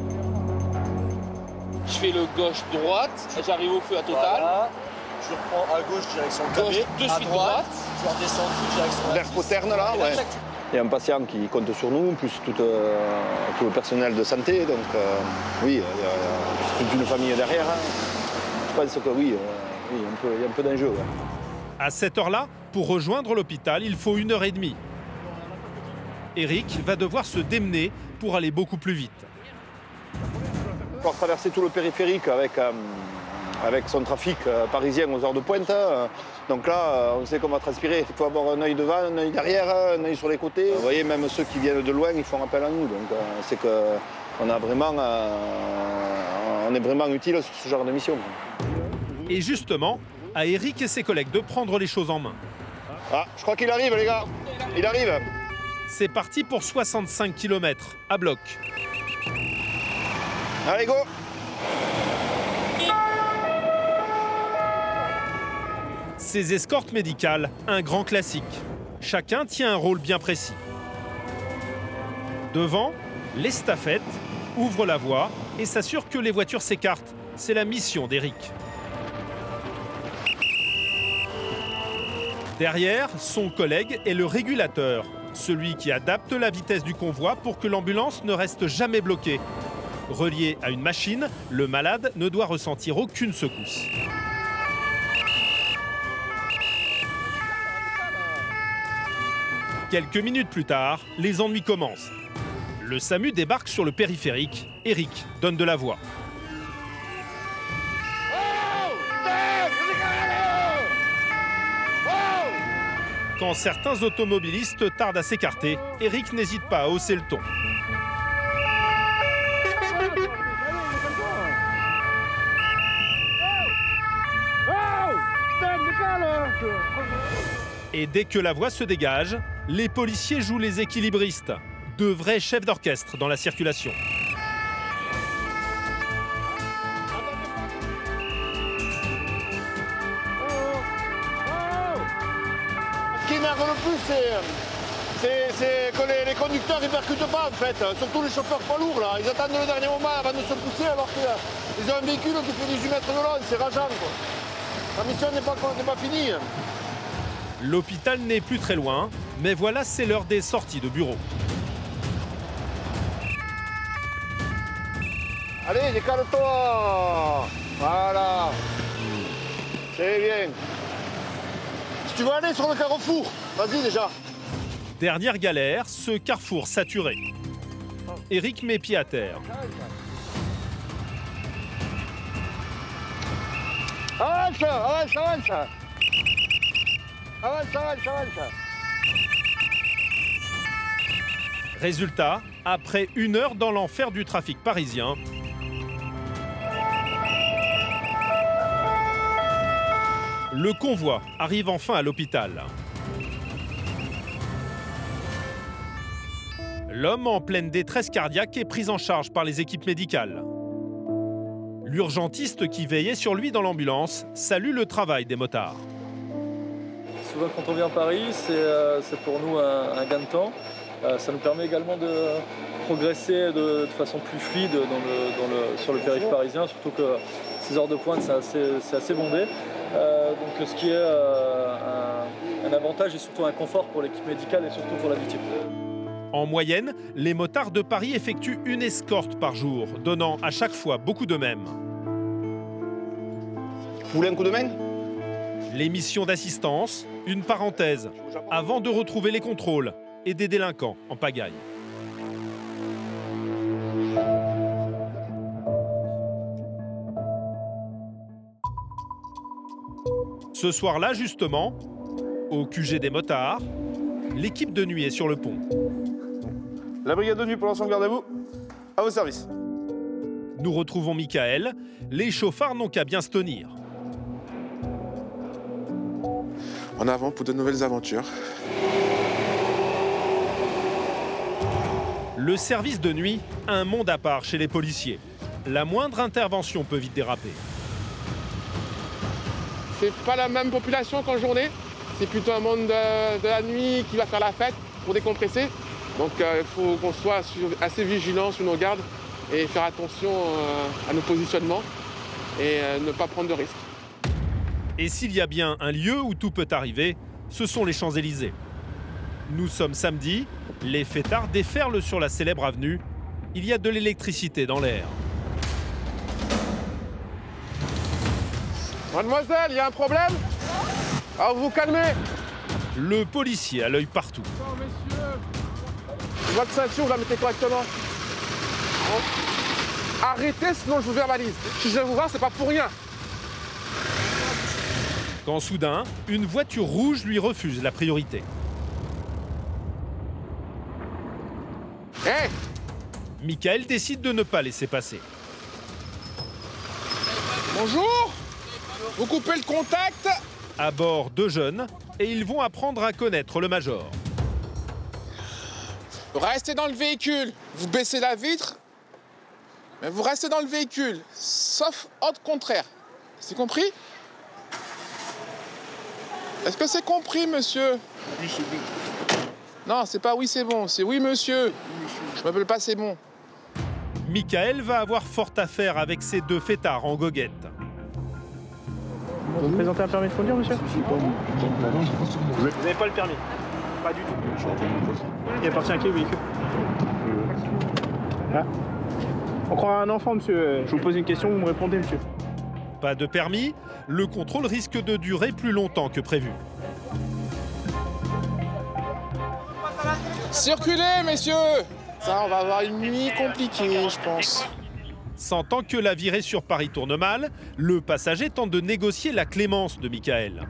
Je fais le gauche-droite, j'arrive au feu à Total. Voilà. Je reprends à gauche, direction le gauche, de suite droite. Tu redescends tout, direction vers Poterne, là, ouais. Il y a un patient qui compte sur nous, plus tout le personnel de santé. Donc oui, c'est toute une famille derrière. Je pense que oui, il y a un peu d'enjeu. Ouais. À cette heure-là, pour rejoindre l'hôpital, il faut 1h30. Eric va devoir se démener pour aller beaucoup plus vite. Pour traverser tout le périphérique avec son trafic parisien aux heures de pointe. Donc là, on sait qu'on va transpirer. Il faut avoir un œil devant, un œil derrière, un œil sur les côtés. Vous voyez, même ceux qui viennent de loin, ils font appel à nous. Donc c'est qu'on on est vraiment utile sur ce genre de mission. Et justement, à Eric et ses collègues de prendre les choses en main. Ah, je crois qu'il arrive, les gars. Il arrive. C'est parti pour 65 km à bloc. Allez, go! Ces escortes médicales, un grand classique. Chacun tient un rôle bien précis. Devant, l'estafette ouvre la voie et s'assure que les voitures s'écartent. C'est la mission d'Eric. Derrière, son collègue est le régulateur, celui qui adapte la vitesse du convoi pour que l'ambulance ne reste jamais bloquée. Relié à une machine, le malade ne doit ressentir aucune secousse. Quelques minutes plus tard, les ennuis commencent. Le SAMU débarque sur le périphérique. Eric donne de la voix. Quand certains automobilistes tardent à s'écarter, Eric n'hésite pas à hausser le ton. Et dès que la voie se dégage, les policiers jouent les équilibristes, de vrais chefs d'orchestre dans la circulation. Ce qui énerve le plus, c'est que les conducteurs ne percutent pas en fait, surtout les chauffeurs poids lourds là. Ils attendent le dernier moment avant de se pousser alors qu'ils ont un véhicule qui fait 18 mètres de long, c'est rageant quoi. La mission n'est pas finie. L'hôpital n'est plus très loin, mais voilà, c'est l'heure des sorties de bureau. Allez, décale-toi. Voilà. C'est bien. Si tu veux aller sur le carrefour, vas-y déjà. Dernière galère, ce carrefour saturé. Eric met pied à terre. Avance, avance, avance. Avance, avance, avance. Résultat, après 1 heure dans l'enfer du trafic parisien, le convoi arrive enfin à l'hôpital. L'homme en pleine détresse cardiaque est pris en charge par les équipes médicales. L'urgentiste qui veillait sur lui dans l'ambulance salue le travail des motards. Souvent quand on vient à Paris, c'est pour nous un gain de temps. Ça nous permet également de progresser de façon plus fluide sur le périph' parisien, surtout que ces heures de pointe c'est assez bondé. Donc ce qui est un avantage et surtout un confort pour l'équipe médicale et surtout pour la victime. En moyenne, les motards de Paris effectuent une escorte par jour, donnant à chaque fois beaucoup d'eux-mêmes. Vous voulez un coup de main? Les missions d'assistance, une parenthèse, avant de retrouver les contrôles et des délinquants en pagaille. Ce soir-là, justement, au QG des motards, l'équipe de nuit est sur le pont. La brigade de nuit pour l'ensemble garde à vous. À vos services. Nous retrouvons Michael. Les chauffards n'ont qu'à bien se tenir. En avant pour de nouvelles aventures. Le service de nuit, un monde à part chez les policiers. La moindre intervention peut vite déraper. C'est pas la même population qu'en journée. C'est plutôt un monde de la nuit qui va faire la fête pour décompresser. Donc il faut qu'on soit assez vigilant sur nos gardes et faire attention à nos positionnements et ne pas prendre de risques. Et s'il y a bien un lieu où tout peut arriver, ce sont les Champs-Élysées. Nous sommes samedi, les fêtards déferlent sur la célèbre avenue. Il y a de l'électricité dans l'air. Mademoiselle, il y a un problème? Alors vous vous calmez. Le policier a l'œil partout. Non, messieurs. Votre ceinture, vous la mettez correctement. Arrêtez, sinon je vous verbalise. Si je viens vous voir, c'est pas pour rien. Quand soudain, une voiture rouge lui refuse la priorité. Hé! Michael décide de ne pas laisser passer. Bonjour! Vous coupez le contact? À bord, 2 jeunes, et ils vont apprendre à connaître le major. Restez dans le véhicule. Vous baissez la vitre, mais vous restez dans le véhicule, sauf ordre contraire. C'est compris? Est-ce que c'est compris, monsieur? Oui, c'est bon. Non, c'est pas oui, c'est bon, c'est oui, monsieur. Je m'appelle pas c'est bon. Michael va avoir fort à faire avec ces 2 fêtards en goguette. Vous présentez un permis de conduire, monsieur? Vous n'avez pas le permis? Pas du tout. Il appartient à qui le véhicule? Ah. On croit à un enfant, monsieur. Je vous pose une question, vous me répondez, monsieur. Pas de permis, le contrôle risque de durer plus longtemps que prévu. Circulez, messieurs! Ça, on va avoir une nuit compliquée, je pense. Sentant que la virée sur Paris tourne mal, le passager tente de négocier la clémence de Michael.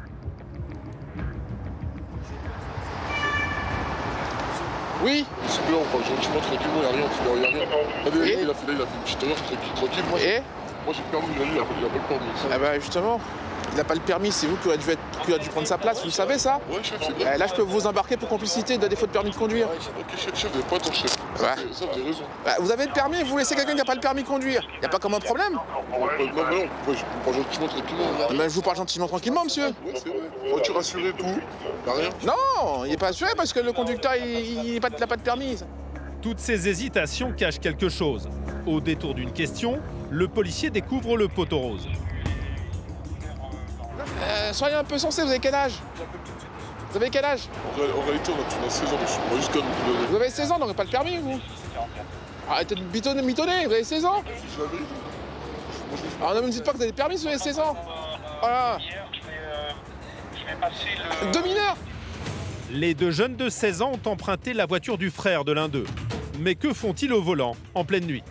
Oui. Super, on parle gentiment, tranquillement, il n'y a rien, il n'y a rien. Regardez, il a fait une petite heure, tranquille. Moi, j'ai le permis, il n'a pas le permis. Ah bah justement, il n'a pas le permis, c'est vous qui aurez dû prendre sa place, vous le savez ça? Ouais, chef, c'est bien. Là, je peux vous embarquer pour complicité de défaut de permis de conduire. Ouais, ok, chef, vous n'avez pas ton chef. Ça, vous avez raison. Bah, vous avez le permis, vous laissez quelqu'un qui n'a pas le permis de conduire. Il n'y a pas comme un problème? Non, mais non, je vous parle gentiment, tranquillement. Mais je vous parle gentiment, tranquillement, monsieur. Ouais, c'est vrai. Voiture assurée, tout. Il n'y a rien. Non, il n'est pas assuré parce que le conducteur, il n'a pas de permis. Toutes ces hésitations cachent quelque chose. Au détour d'une question, le policier découvre le poteau rose. Soyez un peu sensé, vous avez quel âge? Vous avez quel âge? En réalité, on a 16 ans, monsieur. On va jusqu'à nous. Vous avez 16 ans, donc vous n'avez pas le permis, vous? Arrêtez de mitonner, vous avez 16 ans? Alors ne me dites pas que vous avez le permis si vous avez 16 ans. Voilà. 2 mineurs. Les 2 jeunes de 16 ans ont emprunté la voiture du frère de l'un d'eux. Mais que font-ils au volant, en pleine nuit?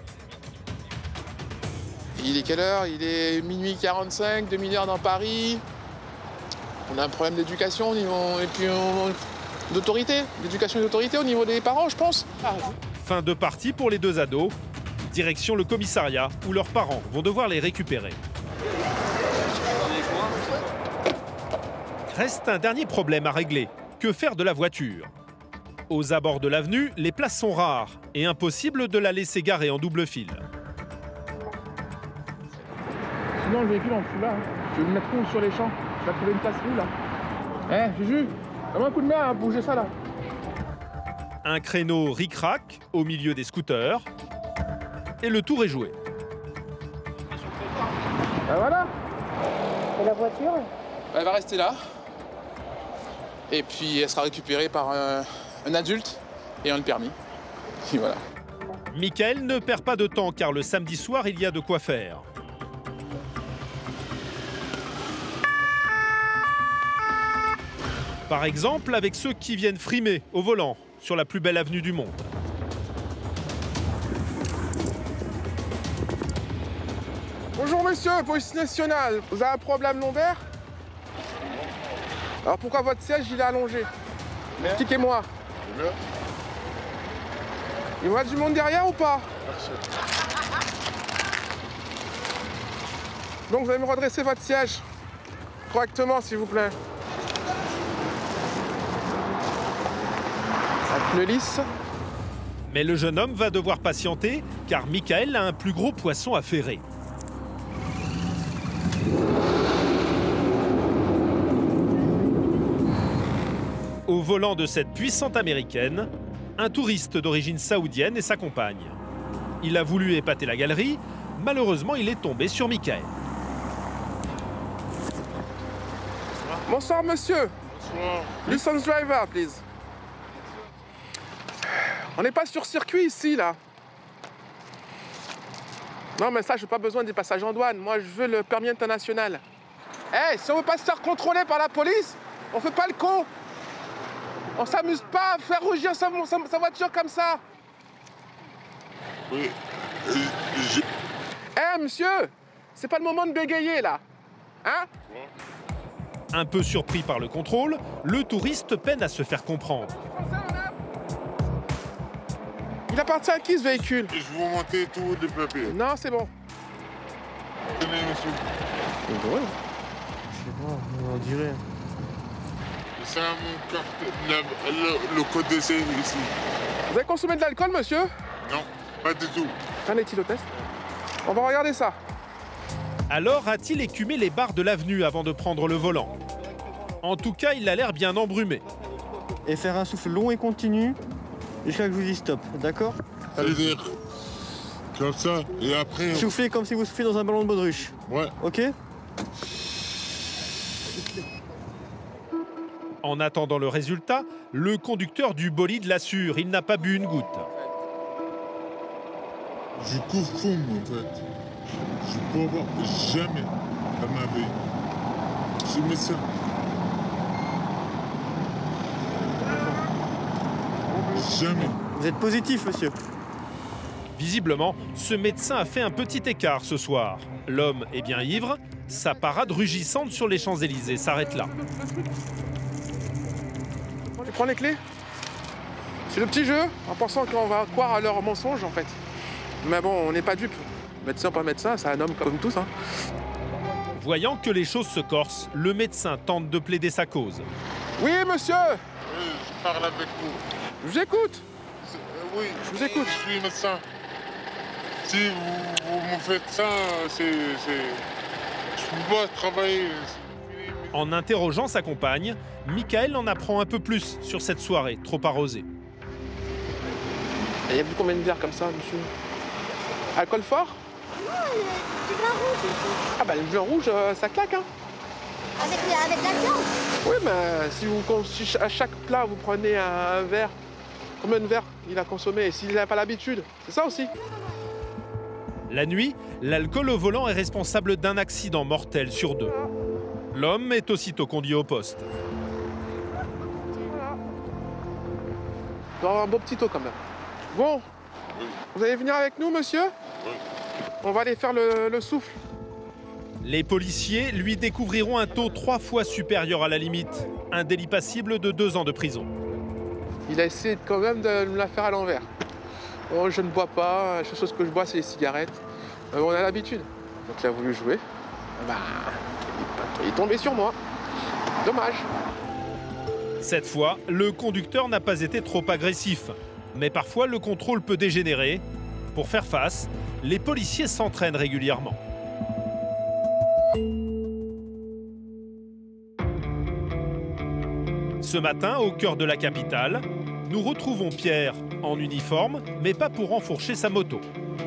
Il est quelle heure? Il est minuit 45, 2 mineurs dans Paris. On a un problème d'éducation et puis d'autorité. D'éducation et d'autorité au niveau des parents, je pense. Fin de partie pour les 2 ados. Direction le commissariat où leurs parents vont devoir les récupérer. Reste un dernier problème à régler. Que faire de la voiture? Aux abords de l'avenue, les places sont rares et impossible de la laisser garer en double fil. Sinon, le véhicule en dessous là, je vais le mettre où sur les champs? Je vais trouver une place où là? Eh, Juju, donne-moi un coup de main à bouger ça là. Un créneau ric-rac au milieu des scooters. Et le tour est joué. Ben voilà. Et la voiture? Elle va rester là. Et puis elle sera récupérée par un adulte ayant le permis. Et voilà. Michael ne perd pas de temps car le samedi soir, il y a de quoi faire. Par exemple, avec ceux qui viennent frimer au volant sur la plus belle avenue du monde. Bonjour monsieur, police nationale. Vous avez un problème lombaire? Alors pourquoi votre siège il est allongé? Expliquez-moi. Il y a du monde derrière ou pas? Merci. Donc vous allez me redresser votre siège correctement s'il vous plaît. Un pneu lisse. Mais le jeune homme va devoir patienter car Michael a un plus gros poisson à ferrer. Au volant de cette puissante américaine, un touriste d'origine saoudienne et sa compagne. Il a voulu épater la galerie, malheureusement il est tombé sur Michael. Bonsoir monsieur. Bonsoir. License driver, please. On n'est pas sur circuit ici, là. Non, mais ça, je n'ai pas besoin des passages en douane. Moi, je veux le permis international. Eh, si on veut pas se faire contrôler par la police, on fait pas le con. On s'amuse pas à faire rougir sa voiture comme ça. Oui. Eh, monsieur, c'est pas le moment de bégayer, là. Hein? Un peu surpris par le contrôle, le touriste peine à se faire comprendre. Il appartient à qui ce véhicule? Je vais vous monter tous les papiers. Non, c'est bon. Tenez, monsieur. C'est drôle. Je sais pas, on dirait. C'est mon carte, le code d'essai ici. Vous avez consommé de l'alcool, monsieur? Non, pas du tout. Qu'en est-il au test? On va regarder ça. Alors a-t-il écumé les barres de l'avenue avant de prendre le volant? En tout cas, il a l'air bien embrumé. Et faire un souffle long et continu jusqu'à ce que je vous dise stop, d'accord? C'est-à-dire comme ça, et après... Soufflez comme si vous soufflez dans un ballon de baudruche. Ouais. Ok? En attendant le résultat, le conducteur du bolide l'assure, il n'a pas bu une goutte. Je confonds en fait. Je peux avoir jamais dans ma vie. Je me sens. Jamais. Vous êtes positif, monsieur? Visiblement, ce médecin a fait un petit écart ce soir. L'homme est bien ivre, sa parade rugissante sur les Champs-Élysées s'arrête là. Tu prends les clés? C'est le petit jeu, en pensant qu'on va croire à leurs mensonges en fait. Mais bon, on n'est pas dupes. Médecin, pas médecin, c'est un homme comme tous. Hein. Voyant que les choses se corsent, le médecin tente de plaider sa cause. Oui, monsieur. Oui, je parle avec vous. Je vous écoute. Oui, je vous écoute. Je suis médecin. Si vous me faites ça, je peux pas travailler. En interrogeant sa compagne, Michael en apprend un peu plus sur cette soirée trop arrosée. Il y a plus combien de verres comme ça, monsieur? Alcool fort? Non, du vin rouge aussi. Ah bah le vin rouge, ça claque, hein? Avec la viande? Oui, mais si à chaque plat vous prenez un verre, combien de verres il a consommé? Et s'il n'a pas l'habitude, c'est ça aussi. La nuit, l'alcool au volant est responsable d'un accident mortel sur 2. L'homme est aussitôt conduit au poste. Il doit avoir un beau petit taux quand même. Bon, oui. Vous allez venir avec nous, monsieur? Oui. On va aller faire le souffle. Les policiers lui découvriront un taux 3 fois supérieur à la limite. Un délit passible de 2 ans de prison. Il a essayé quand même de me la faire à l'envers. Oh, je ne bois pas, la seule chose que je bois, c'est les cigarettes. On a l'habitude. Donc il a voulu jouer. Bah, il est tombé sur moi. Dommage. Cette fois, le conducteur n'a pas été trop agressif. Mais parfois, le contrôle peut dégénérer. Pour faire face, les policiers s'entraînent régulièrement. Ce matin, au cœur de la capitale, nous retrouvons Pierre en uniforme, mais pas pour enfourcher sa moto.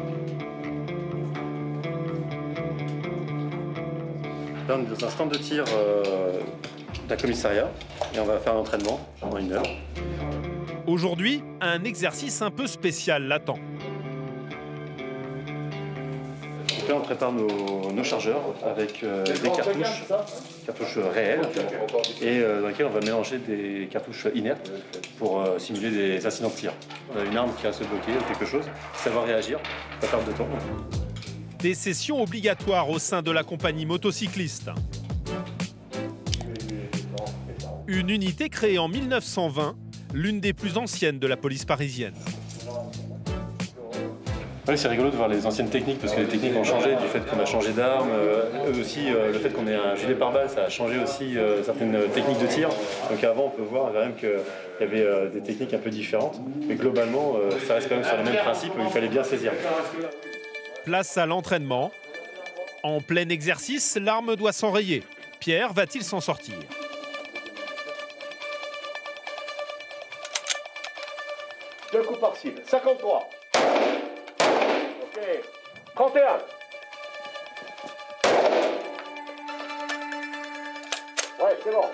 Là, on est dans un stand de tir d'un commissariat et on va faire un entraînement pendant 1 heure. Aujourd'hui, un exercice un peu spécial l'attend. Donc là, on prépare nos chargeurs avec des cartouches réelles, et dans lesquelles on va mélanger des cartouches inertes pour simuler des incidents de tir. On a une arme qui reste bloquée ou quelque chose, savoir réagir, pas perdre de temps. Des sessions obligatoires au sein de la compagnie motocycliste. Une unité créée en 1920, l'une des plus anciennes de la police parisienne. Ouais, c'est rigolo de voir les anciennes techniques parce que les techniques ont changé du fait qu'on a changé d'arme. Eux aussi, le fait qu'on ait un gilet pare-balles, ça a changé aussi certaines techniques de tir. Donc avant, on peut voir quand même qu'il y avait des techniques un peu différentes. Mais globalement, ça reste quand même sur le même principe où il fallait bien saisir. Place à l'entraînement. En plein exercice, l'arme doit s'enrayer. Pierre va-t-il s'en sortir? Deux coups par cible. 53. Ok. 31. Ouais, c'est bon.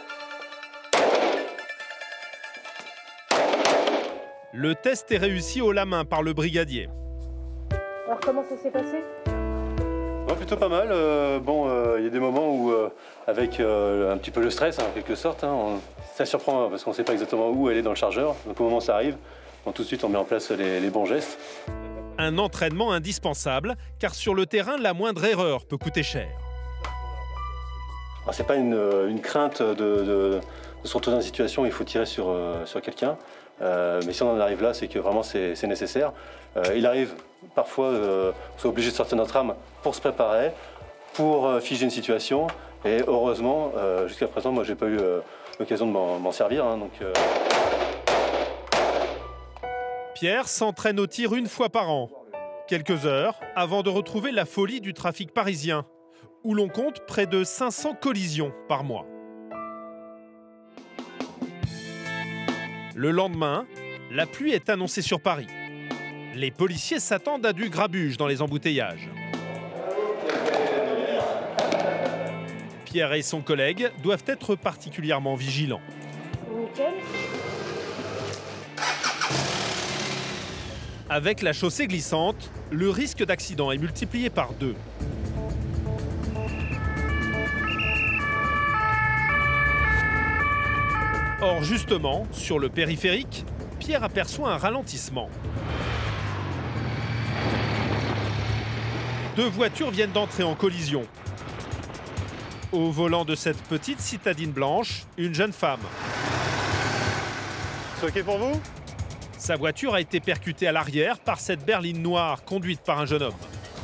Le test est réussi haut la main par le brigadier. Alors comment ça s'est passé? Ouais, plutôt pas mal. Il y a des moments où, avec un petit peu le stress, en quelque sorte, ça surprend parce qu'on ne sait pas exactement où elle est dans le chargeur. Donc au moment où ça arrive, tout de suite on met en place les bons gestes. Un entraînement indispensable, car sur le terrain, la moindre erreur peut coûter cher. C'est pas une crainte de se retrouver dans une situation où il faut tirer sur quelqu'un. Mais si on en arrive là, c'est que vraiment c'est nécessaire. Il arrive parfois qu'on soit obligé de sortir notre arme pour se préparer, pour figer une situation. Et heureusement, jusqu'à présent, moi j'ai pas eu l'occasion de m'en servir. Pierre s'entraîne au tir une fois par an, quelques heures avant de retrouver la folie du trafic parisien, où l'on compte près de 500 collisions par mois. Le lendemain, la pluie est annoncée sur Paris. Les policiers s'attendent à du grabuge dans les embouteillages. Pierre et son collègue doivent être particulièrement vigilants. Nickel. Avec la chaussée glissante, le risque d'accident est multiplié par 2. Or, justement, sur le périphérique, Pierre aperçoit un ralentissement. 2 voitures viennent d'entrer en collision. Au volant de cette petite citadine blanche, une jeune femme. C'est OK pour vous? Sa voiture a été percutée à l'arrière par cette berline noire conduite par un jeune homme.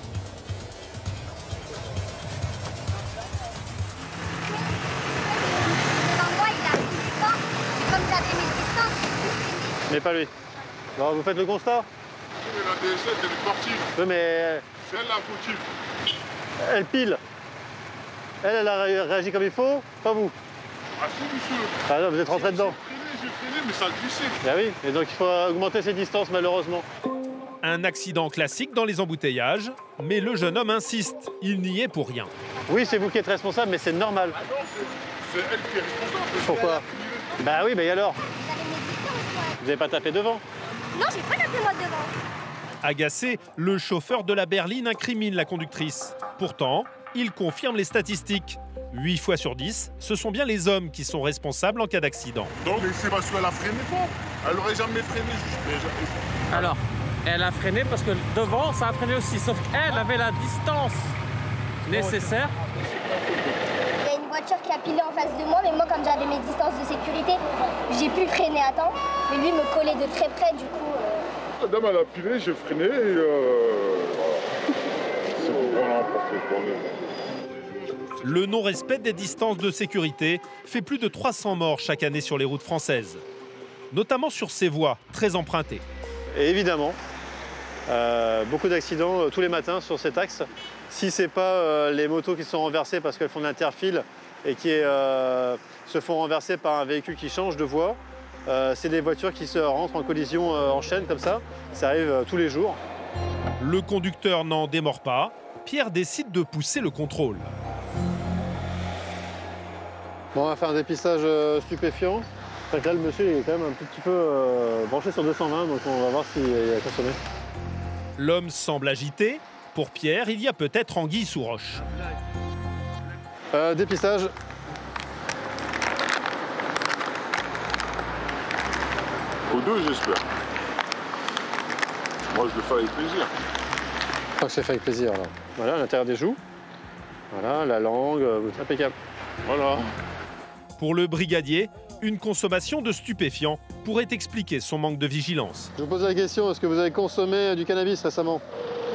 Mais pas lui. Non, vous faites le constat? Oui, mais la DSL, elle est partie. Oui, mais... C'est elle la fautive. Elle pile. Elle a réagi comme il faut, pas vous. Ah si, monsieur. Ah non, vous êtes rentré dedans. J'ai freiné, mais ça a glissé. Ah oui, et donc il faut augmenter ses distances, malheureusement. Un accident classique dans les embouteillages, mais le jeune homme insiste, il n'y est pour rien. Oui, c'est vous qui êtes responsable, mais c'est normal. Ah non, c'est elle qui est responsable. Pourquoi? Bah oui, mais alors? Vous n'avez pas tapé devant? Non, j'ai pas tapé moi devant. Agacé, le chauffeur de la berline incrimine la conductrice. Pourtant, il confirme les statistiques. 8 fois sur 10, ce sont bien les hommes qui sont responsables en cas d'accident. Non, mais c'est parce qu'elle a freiné fort. Elle aurait jamais freiné. Alors, elle a freiné parce que devant, ça a freiné aussi. Sauf qu'elle avait la distance nécessaire. Il y a une voiture qui a pilé en face de moi, mais moi, comme j'avais mes distances de sécurité, j'ai pu freiner à temps. Mais lui me collait de très près, du coup... La dame, elle a pilé, j'ai freiné et voilà. C'est pour voilà, n'importe quoi. Le non-respect des distances de sécurité fait plus de 300 morts chaque année sur les routes françaises, notamment sur ces voies très empruntées. Et évidemment, beaucoup d'accidents tous les matins sur cet axe. Si ce n'est pas les motos qui sont renversées parce qu'elles font de l'interfile et qui se font renverser par un véhicule qui change de voie, c'est des voitures qui se rentrent en collision en chaîne comme ça. Ça arrive tous les jours. Le conducteur n'en démord pas. Pierre décide de pousser le contrôle. Bon, on va faire un dépistage stupéfiant. Là, le monsieur il est quand même un petit peu branché sur 220, donc on va voir s'il a consommé. L'homme semble agité. Pour Pierre, il y a peut-être anguille sous roche. Dépistage. Aux deux, j'espère. Moi, je le fais avec plaisir. Je crois que c'est fait avec plaisir, alors. Voilà, à l'intérieur des joues. Voilà, la langue, impeccable. Voilà. Pour le brigadier, une consommation de stupéfiants pourrait expliquer son manque de vigilance. Je vous pose la question, est-ce que vous avez consommé du cannabis récemment?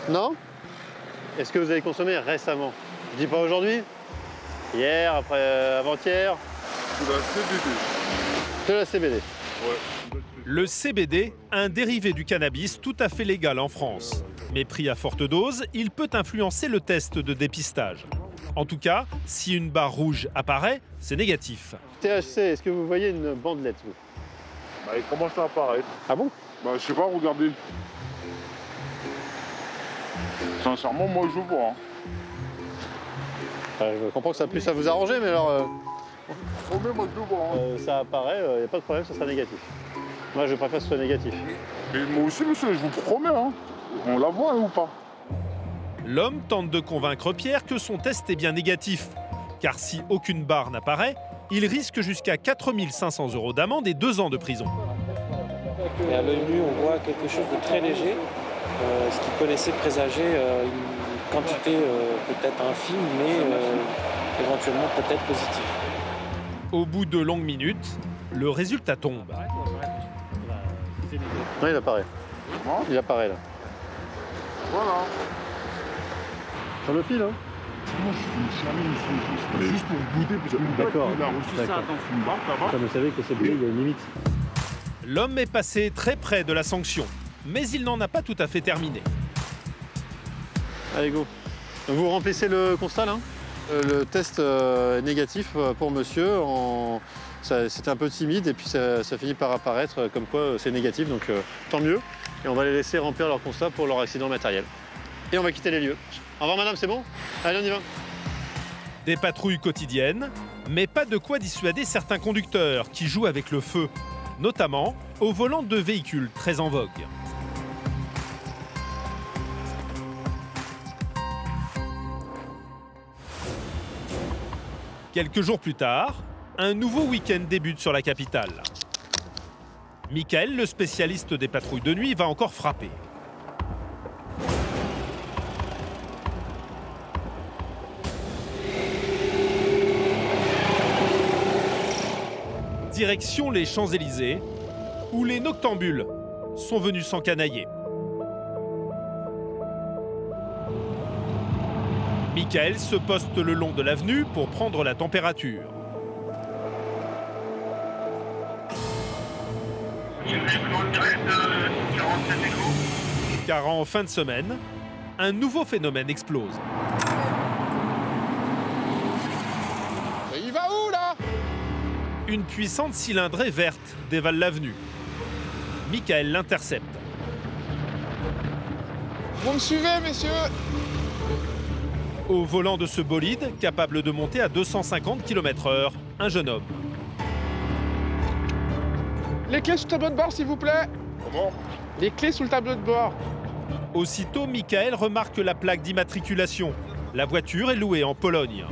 Non? Est-ce que vous avez consommé récemment? Je dis pas aujourd'hui? Hier, après, avant-hier? De la CBD. De la CBD. Ouais. Le CBD, un dérivé du cannabis tout à fait légal en France. Mais pris à forte dose, il peut influencer le test de dépistage. En tout cas, si une barre rouge apparaît, c'est négatif. THC, est-ce que vous voyez une bandelette, vous? Bah, il commence à apparaître. Ah bon? Bah, je sais pas, regardez. Sincèrement, moi, je vois. Hein. Je comprends que ça puisse vous arranger, mais alors... Moi, je vois. Hein. Ça apparaît, il n'y a pas de problème, ça sera négatif. Moi, je préfère que ce soit négatif. Mais moi aussi, monsieur, je vous promets, hein. On la voit, hein, ou pas? L'homme tente de convaincre Pierre que son test est bien négatif. Car si aucune barre n'apparaît, il risque jusqu'à 4 500 € d'amende et 2 ans de prison. Et à l'œil nu, on voit quelque chose de très léger, ce qui peut laisser présager une quantité peut-être infime, mais éventuellement peut-être positive. Au bout de longues minutes, le résultat tombe. Non, il apparaît. Il apparaît là. Voilà. Sur le fil, hein? Moi, je suis juste pour goûter, parce que d'accord, il a reçu ça dans une barre là-bas. Comme vous savez que c'est il y a une limite. L'homme est passé très près de la sanction, mais il n'en a pas tout à fait terminé. Allez, go. Vous remplissez le constat, là? Le test est négatif pour monsieur. C'était un peu timide et puis ça finit par apparaître comme quoi c'est négatif, donc tant mieux. Et on va les laisser remplir leur constat pour leur accident matériel. Et on va quitter les lieux. Au revoir madame, c'est bon? Allez, on y va. Des patrouilles quotidiennes, mais pas de quoi dissuader certains conducteurs qui jouent avec le feu, notamment au volant de véhicules très en vogue. Quelques jours plus tard, un nouveau week-end débute sur la capitale. Michael, le spécialiste des patrouilles de nuit, va encore frapper. Direction les Champs-Élysées, où les noctambules sont venus s'encanailler. Michael se poste le long de l'avenue pour prendre la température. Car en fin de semaine, un nouveau phénomène explose. Il va où là? Une puissante cylindrée verte dévale l'avenue. Michael l'intercepte. Vous me suivez, messieurs? Au volant de ce bolide, capable de monter à 250 km/h, un jeune homme. Les clés sous le tableau de bord, s'il vous plaît. Comment? Les clés sous le tableau de bord. Aussitôt, Michael remarque la plaque d'immatriculation. La voiture est louée en Pologne.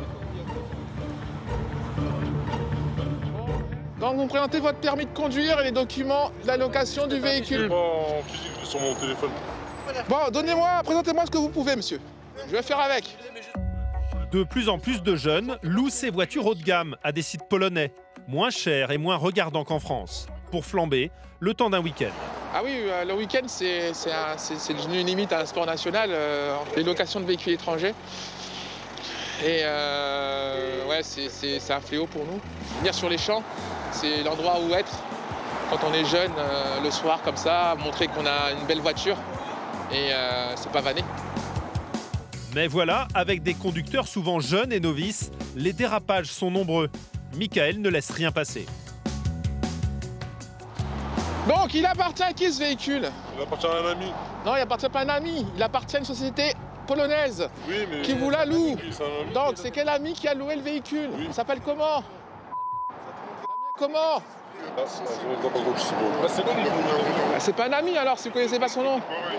Donc vous me présentez votre permis de conduire et les documents de la location du véhicule. Pas en physique, je vais sur mon téléphone. Bon, présentez-moi ce que vous pouvez, monsieur. Je vais faire avec. De plus en plus de jeunes louent ces voitures haut de gamme à des sites polonais, moins chers et moins regardants qu'en France, pour flamber le temps d'un week-end. Ah oui, le week-end, c'est devenu une limite à un sport national, les locations de véhicules étrangers. Et ouais, c'est un fléau pour nous. Venir sur les champs, c'est l'endroit où être quand on est jeune, le soir comme ça, montrer qu'on a une belle voiture et c'est pas vanné. Mais voilà, avec des conducteurs souvent jeunes et novices, les dérapages sont nombreux. Michael ne laisse rien passer. Donc, il appartient à qui ce véhicule? Il appartient à un ami. Non, il appartient pas à un ami. Il appartient à une société polonaise qui vous la loue. Donc, c'est quel ami qui a loué le véhicule? Il s'appelle comment? Comment? C'est pas un ami alors, si vous connaissez pas son nom.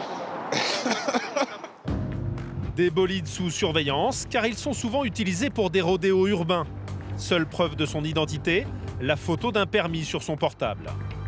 Des bolides sous surveillance, car ils sont souvent utilisés pour des rodéos urbains. Seule preuve de son identité, la photo d'un permis sur son portable.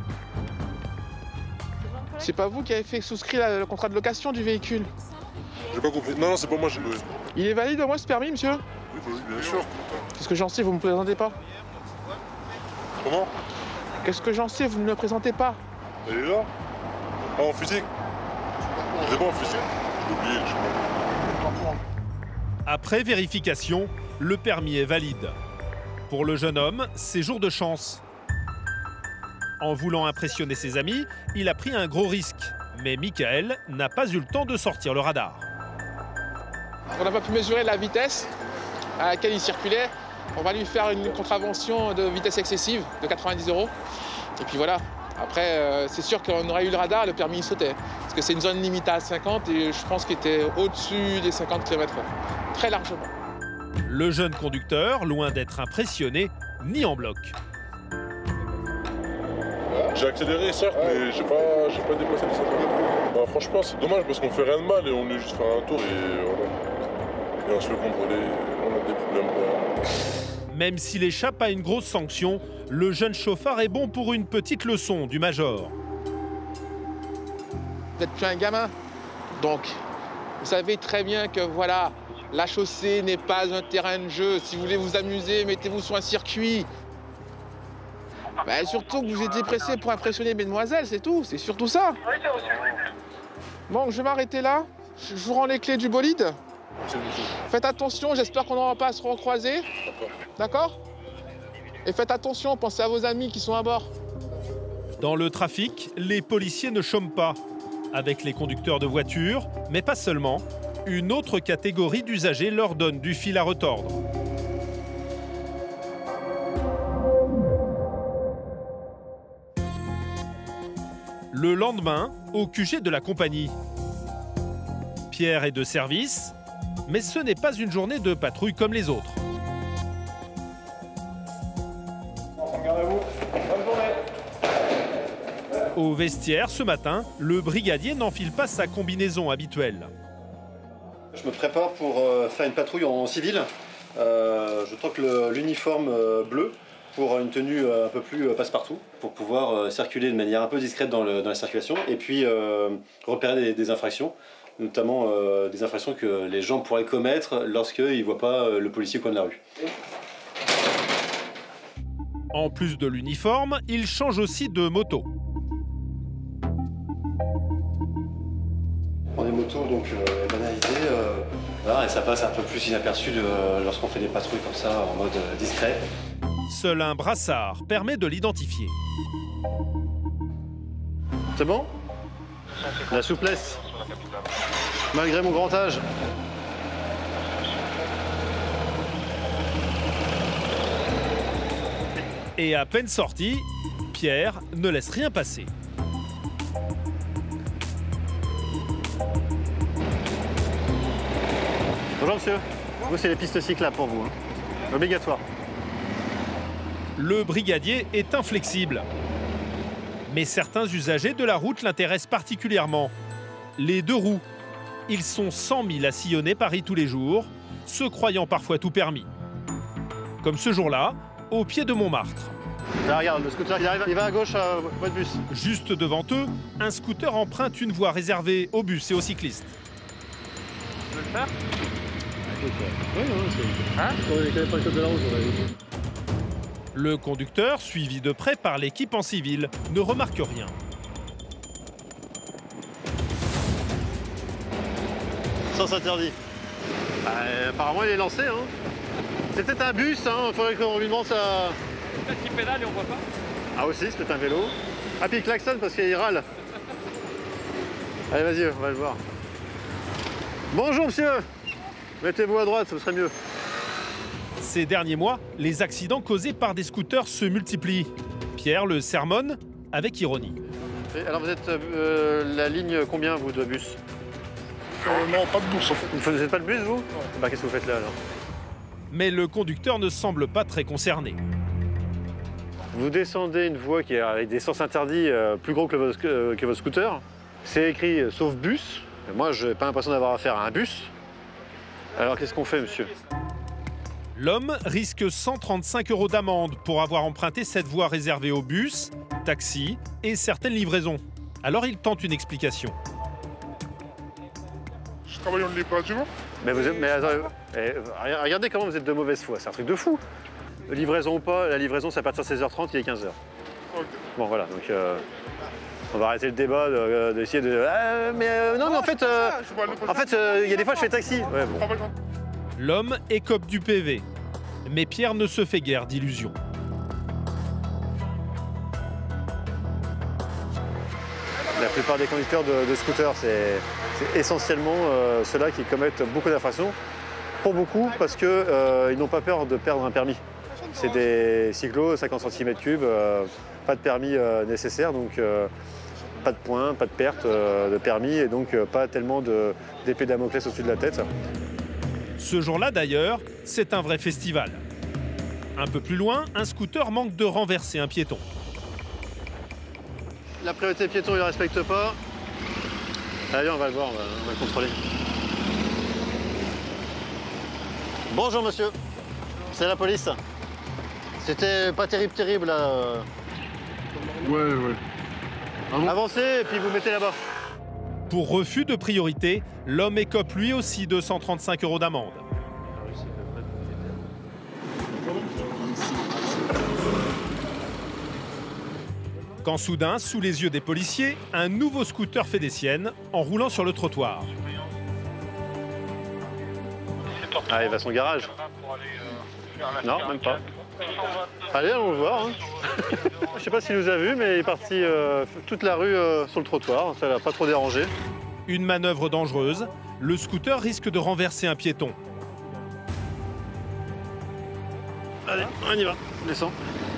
C'est pas vous qui avez fait souscrire le contrat de location du véhicule? J'ai pas compris. Non, c'est pas moi, j'ai loué. Il est valide au moins ce permis, monsieur? Oui, bien sûr. Qu'est-ce que j'en sais, vous me présentez pas? Comment? Qu'est-ce que j'en sais, vous ne me présentez pas? Elle est là. Ah, en physique. Je sais pas en physique. l'ai oublié, je sais pas. Après vérification, le permis est valide. Pour le jeune homme, c'est jour de chance. En voulant impressionner ses amis, il a pris un gros risque. Mais Michael n'a pas eu le temps de sortir le radar. On n'a pas pu mesurer la vitesse à laquelle il circulait. On va lui faire une contravention de vitesse excessive de 90 €. Et puis voilà. Après, c'est sûr qu'on aurait eu le radar, le permis il sautait. Parce que c'est une zone limitée à 50 et je pense qu'il était au-dessus des 50 km/h. Très largement. Le jeune conducteur, loin d'être impressionné, nie en bloc. J'ai accéléré certes, mais j'ai pas dépassé les 50 km. Bah, franchement, c'est dommage parce qu'on fait rien de mal et on est juste faire un tour et voilà. Et on se fait contrôler, on a des problèmes. Même s'il échappe à une grosse sanction, le jeune chauffard est bon pour une petite leçon du major. Vous n'êtes plus un gamin, donc vous savez très bien que voilà, la chaussée n'est pas un terrain de jeu. Si vous voulez vous amuser, mettez-vous sur un circuit. Bah, surtout que vous étiez pressé pour impressionner mesdemoiselles, c'est tout, c'est surtout ça. Bon, je vais m'arrêter là. Je vous rends les clés du bolide. Faites attention, j'espère qu'on n'aura pas à se recroiser. D'accord? Et faites attention, pensez à vos amis qui sont à bord. Dans le trafic, les policiers ne chôment pas. Avec les conducteurs de voitures, mais pas seulement, une autre catégorie d'usagers leur donne du fil à retordre. Le lendemain, au QG de la compagnie. Pierre est de service, mais ce n'est pas une journée de patrouille comme les autres. Au vestiaire, ce matin, le brigadier n'enfile pas sa combinaison habituelle. Je me prépare pour faire une patrouille en civil. Je troque l'uniforme bleu pour une tenue un peu plus passe-partout, pour pouvoir circuler de manière un peu discrète dans la circulation et puis repérer des infractions, notamment des infractions que les gens pourraient commettre lorsqu'ils ne voient pas le policier au coin de la rue. En plus de l'uniforme, il change aussi de moto. On prend des motos donc banalisées, voilà, et ça passe un peu plus inaperçu lorsqu'on fait des patrouilles comme ça en mode discret. Seul un brassard permet de l'identifier. C'est bon? La souplesse, malgré mon grand âge. Et à peine sorti, Pierre ne laisse rien passer. Bonjour monsieur, vous c'est les pistes cyclables pour vous, hein. Obligatoire. Le brigadier est inflexible. Mais certains usagers de la route l'intéressent particulièrement. Les deux roues. Ils sont 100 000 à sillonner Paris tous les jours, se croyant parfois tout permis. Comme ce jour-là, au pied de Montmartre. Là, regarde, le scooter, il va à gauche à votre bus. Juste devant eux, un scooter emprunte une voie réservée aux bus et aux cyclistes. Tu veux le faire? Oui, c'est... Hein? On est quand même pas le code de la route, on a vu. Le conducteur, suivi de près par l'équipe en civil, ne remarque rien. Sens interdit. Apparemment, il est lancé. Hein. C'est peut-être un bus, il faudrait qu'on lui demande ça. Peut-être qu'il pédale et on voit pas. Ah aussi, c'est peut-être un vélo. Ah, puis il klaxonne parce qu'il râle. Allez, vas-y, on va le voir. Bonjour, monsieur. Mettez-vous à droite, ce serait mieux. Ces derniers mois, les accidents causés par des scooters se multiplient. Pierre le sermonne avec ironie. Et alors vous êtes la ligne combien, vous, de bus? Non, pas de bus en fait. Vous n'êtes pas de bus, vous? Bah, qu'est-ce que vous faites là, alors? Mais le conducteur ne semble pas très concerné. Vous descendez une voie qui est avec des sens interdits plus gros que votre scooter. C'est écrit « sauf bus ». Moi, je n'ai pas l'impression d'avoir affaire à un bus. Alors, qu'est-ce qu'on fait, monsieur? L'homme risque 135 € d'amende pour avoir emprunté cette voie réservée aux bus, taxis et certaines livraisons. Alors il tente une explication. Je travaille en livraison. Mais vous êtes... Mais attendez, regardez comment vous êtes de mauvaise foi, c'est un truc de fou. Livraison ou pas, la livraison c'est à partir de 16h30, il est 15h. Okay. Bon voilà, donc On va arrêter le débat d'essayer de... non, mais en fait, il y a des fois, je fais taxi. Ouais, bon. L'homme écope du PV. Mais Pierre ne se fait guère d'illusions. La plupart des conducteurs de scooters, c'est essentiellement ceux-là qui commettent beaucoup d'infractions. Pour beaucoup, parce qu'ils n'ont pas peur de perdre un permis. C'est des cyclos, 50 cm3, pas de permis nécessaire, donc pas de points, pas de perte de permis, et donc pas tellement d'épée Damoclès au-dessus de la tête. Ce jour-là, d'ailleurs, c'est un vrai festival. Un peu plus loin, un scooter manque de renverser un piéton. La priorité piéton, il ne respecte pas. Allez, on va le voir, on va le contrôler. Bonjour monsieur, c'est la police. C'était pas terrible là. Ouais. Avancez et puis vous mettez là-bas. Pour refus de priorité, l'homme écope lui aussi 235 € d'amende. Quand soudain, sous les yeux des policiers, un nouveau scooter fait des siennes en roulant sur le trottoir. Ah, il va à son garage. Non, même pas. Allez, allons le voir. Hein. Je sais pas s'il nous a vus, mais il est parti toute la rue sur le trottoir. Ça l'a pas trop dérangé. Une manœuvre dangereuse. Le scooter risque de renverser un piéton. Allez, on y va. Descends.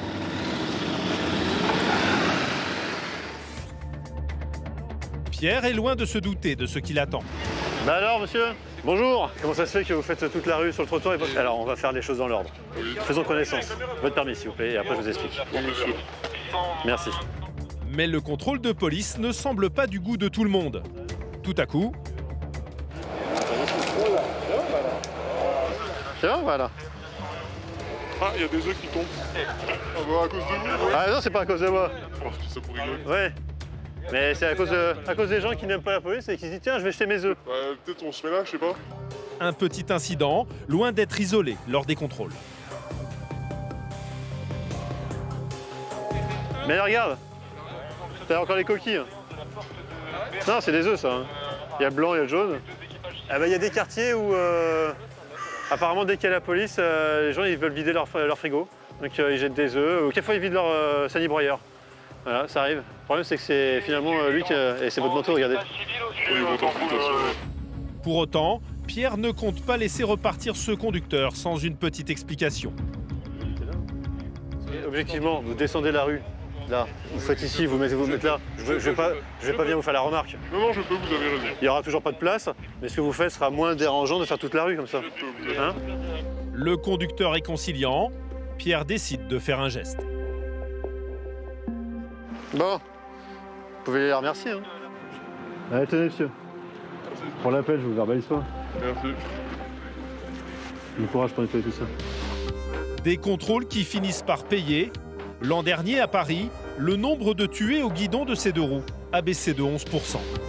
Pierre est loin de se douter de ce qui l'attend. Bah alors, monsieur, bonjour. Comment ça se fait que vous faites toute la rue sur le trottoir et... Alors, on va faire les choses dans l'ordre. Faisons connaissance. Votre permis, s'il vous plaît, et après je vous explique. Merci. Mais le contrôle de police ne semble pas du goût de tout le monde. Tout à coup... C'est bon, voilà. Ah, il y a des œufs qui tombent. Ah bah, à cause de vous. Ah non, c'est pas à cause de moi. Oh, je dis ça pour rigoler. Ouais. Mais c'est à cause des gens qui n'aiment pas la police et qui se disent tiens, je vais jeter mes œufs. Peut-être on se met là, je sais pas. Un petit incident, loin d'être isolé lors des contrôles. Mais regarde, t'as encore les coquilles. Non, c'est des œufs ça. Il y a le blanc, il y a le jaune. Ah bah, il y a des quartiers où apparemment dès qu'il y a la police, les gens ils veulent vider leur frigo. Donc ils jettent des œufs, ou quelquefois ils vident leur sanibroyeur. Voilà, ça arrive. Le problème, c'est que c'est finalement lui qui... Et c'est votre manteau, regardez. Pour autant, Pierre ne compte pas laisser repartir ce conducteur sans une petite explication. Objectivement, vous descendez la rue, là, vous faites ici, vous mettez là. Je vais pas bien vous faire la remarque. Non, je peux, vous avez raison. Il n'y aura toujours pas de place, mais ce que vous faites sera moins dérangeant de faire toute la rue comme ça. Hein? Le conducteur est conciliant. Pierre décide de faire un geste. Bon, vous pouvez les remercier. Hein. Allez, tenez, monsieur. Pour l'appel, je vous verbalise pas. Merci. Bon courage pour nettoyer tout ça. Des contrôles qui finissent par payer. L'an dernier, à Paris, le nombre de tués au guidon de ces deux roues a baissé de 11%.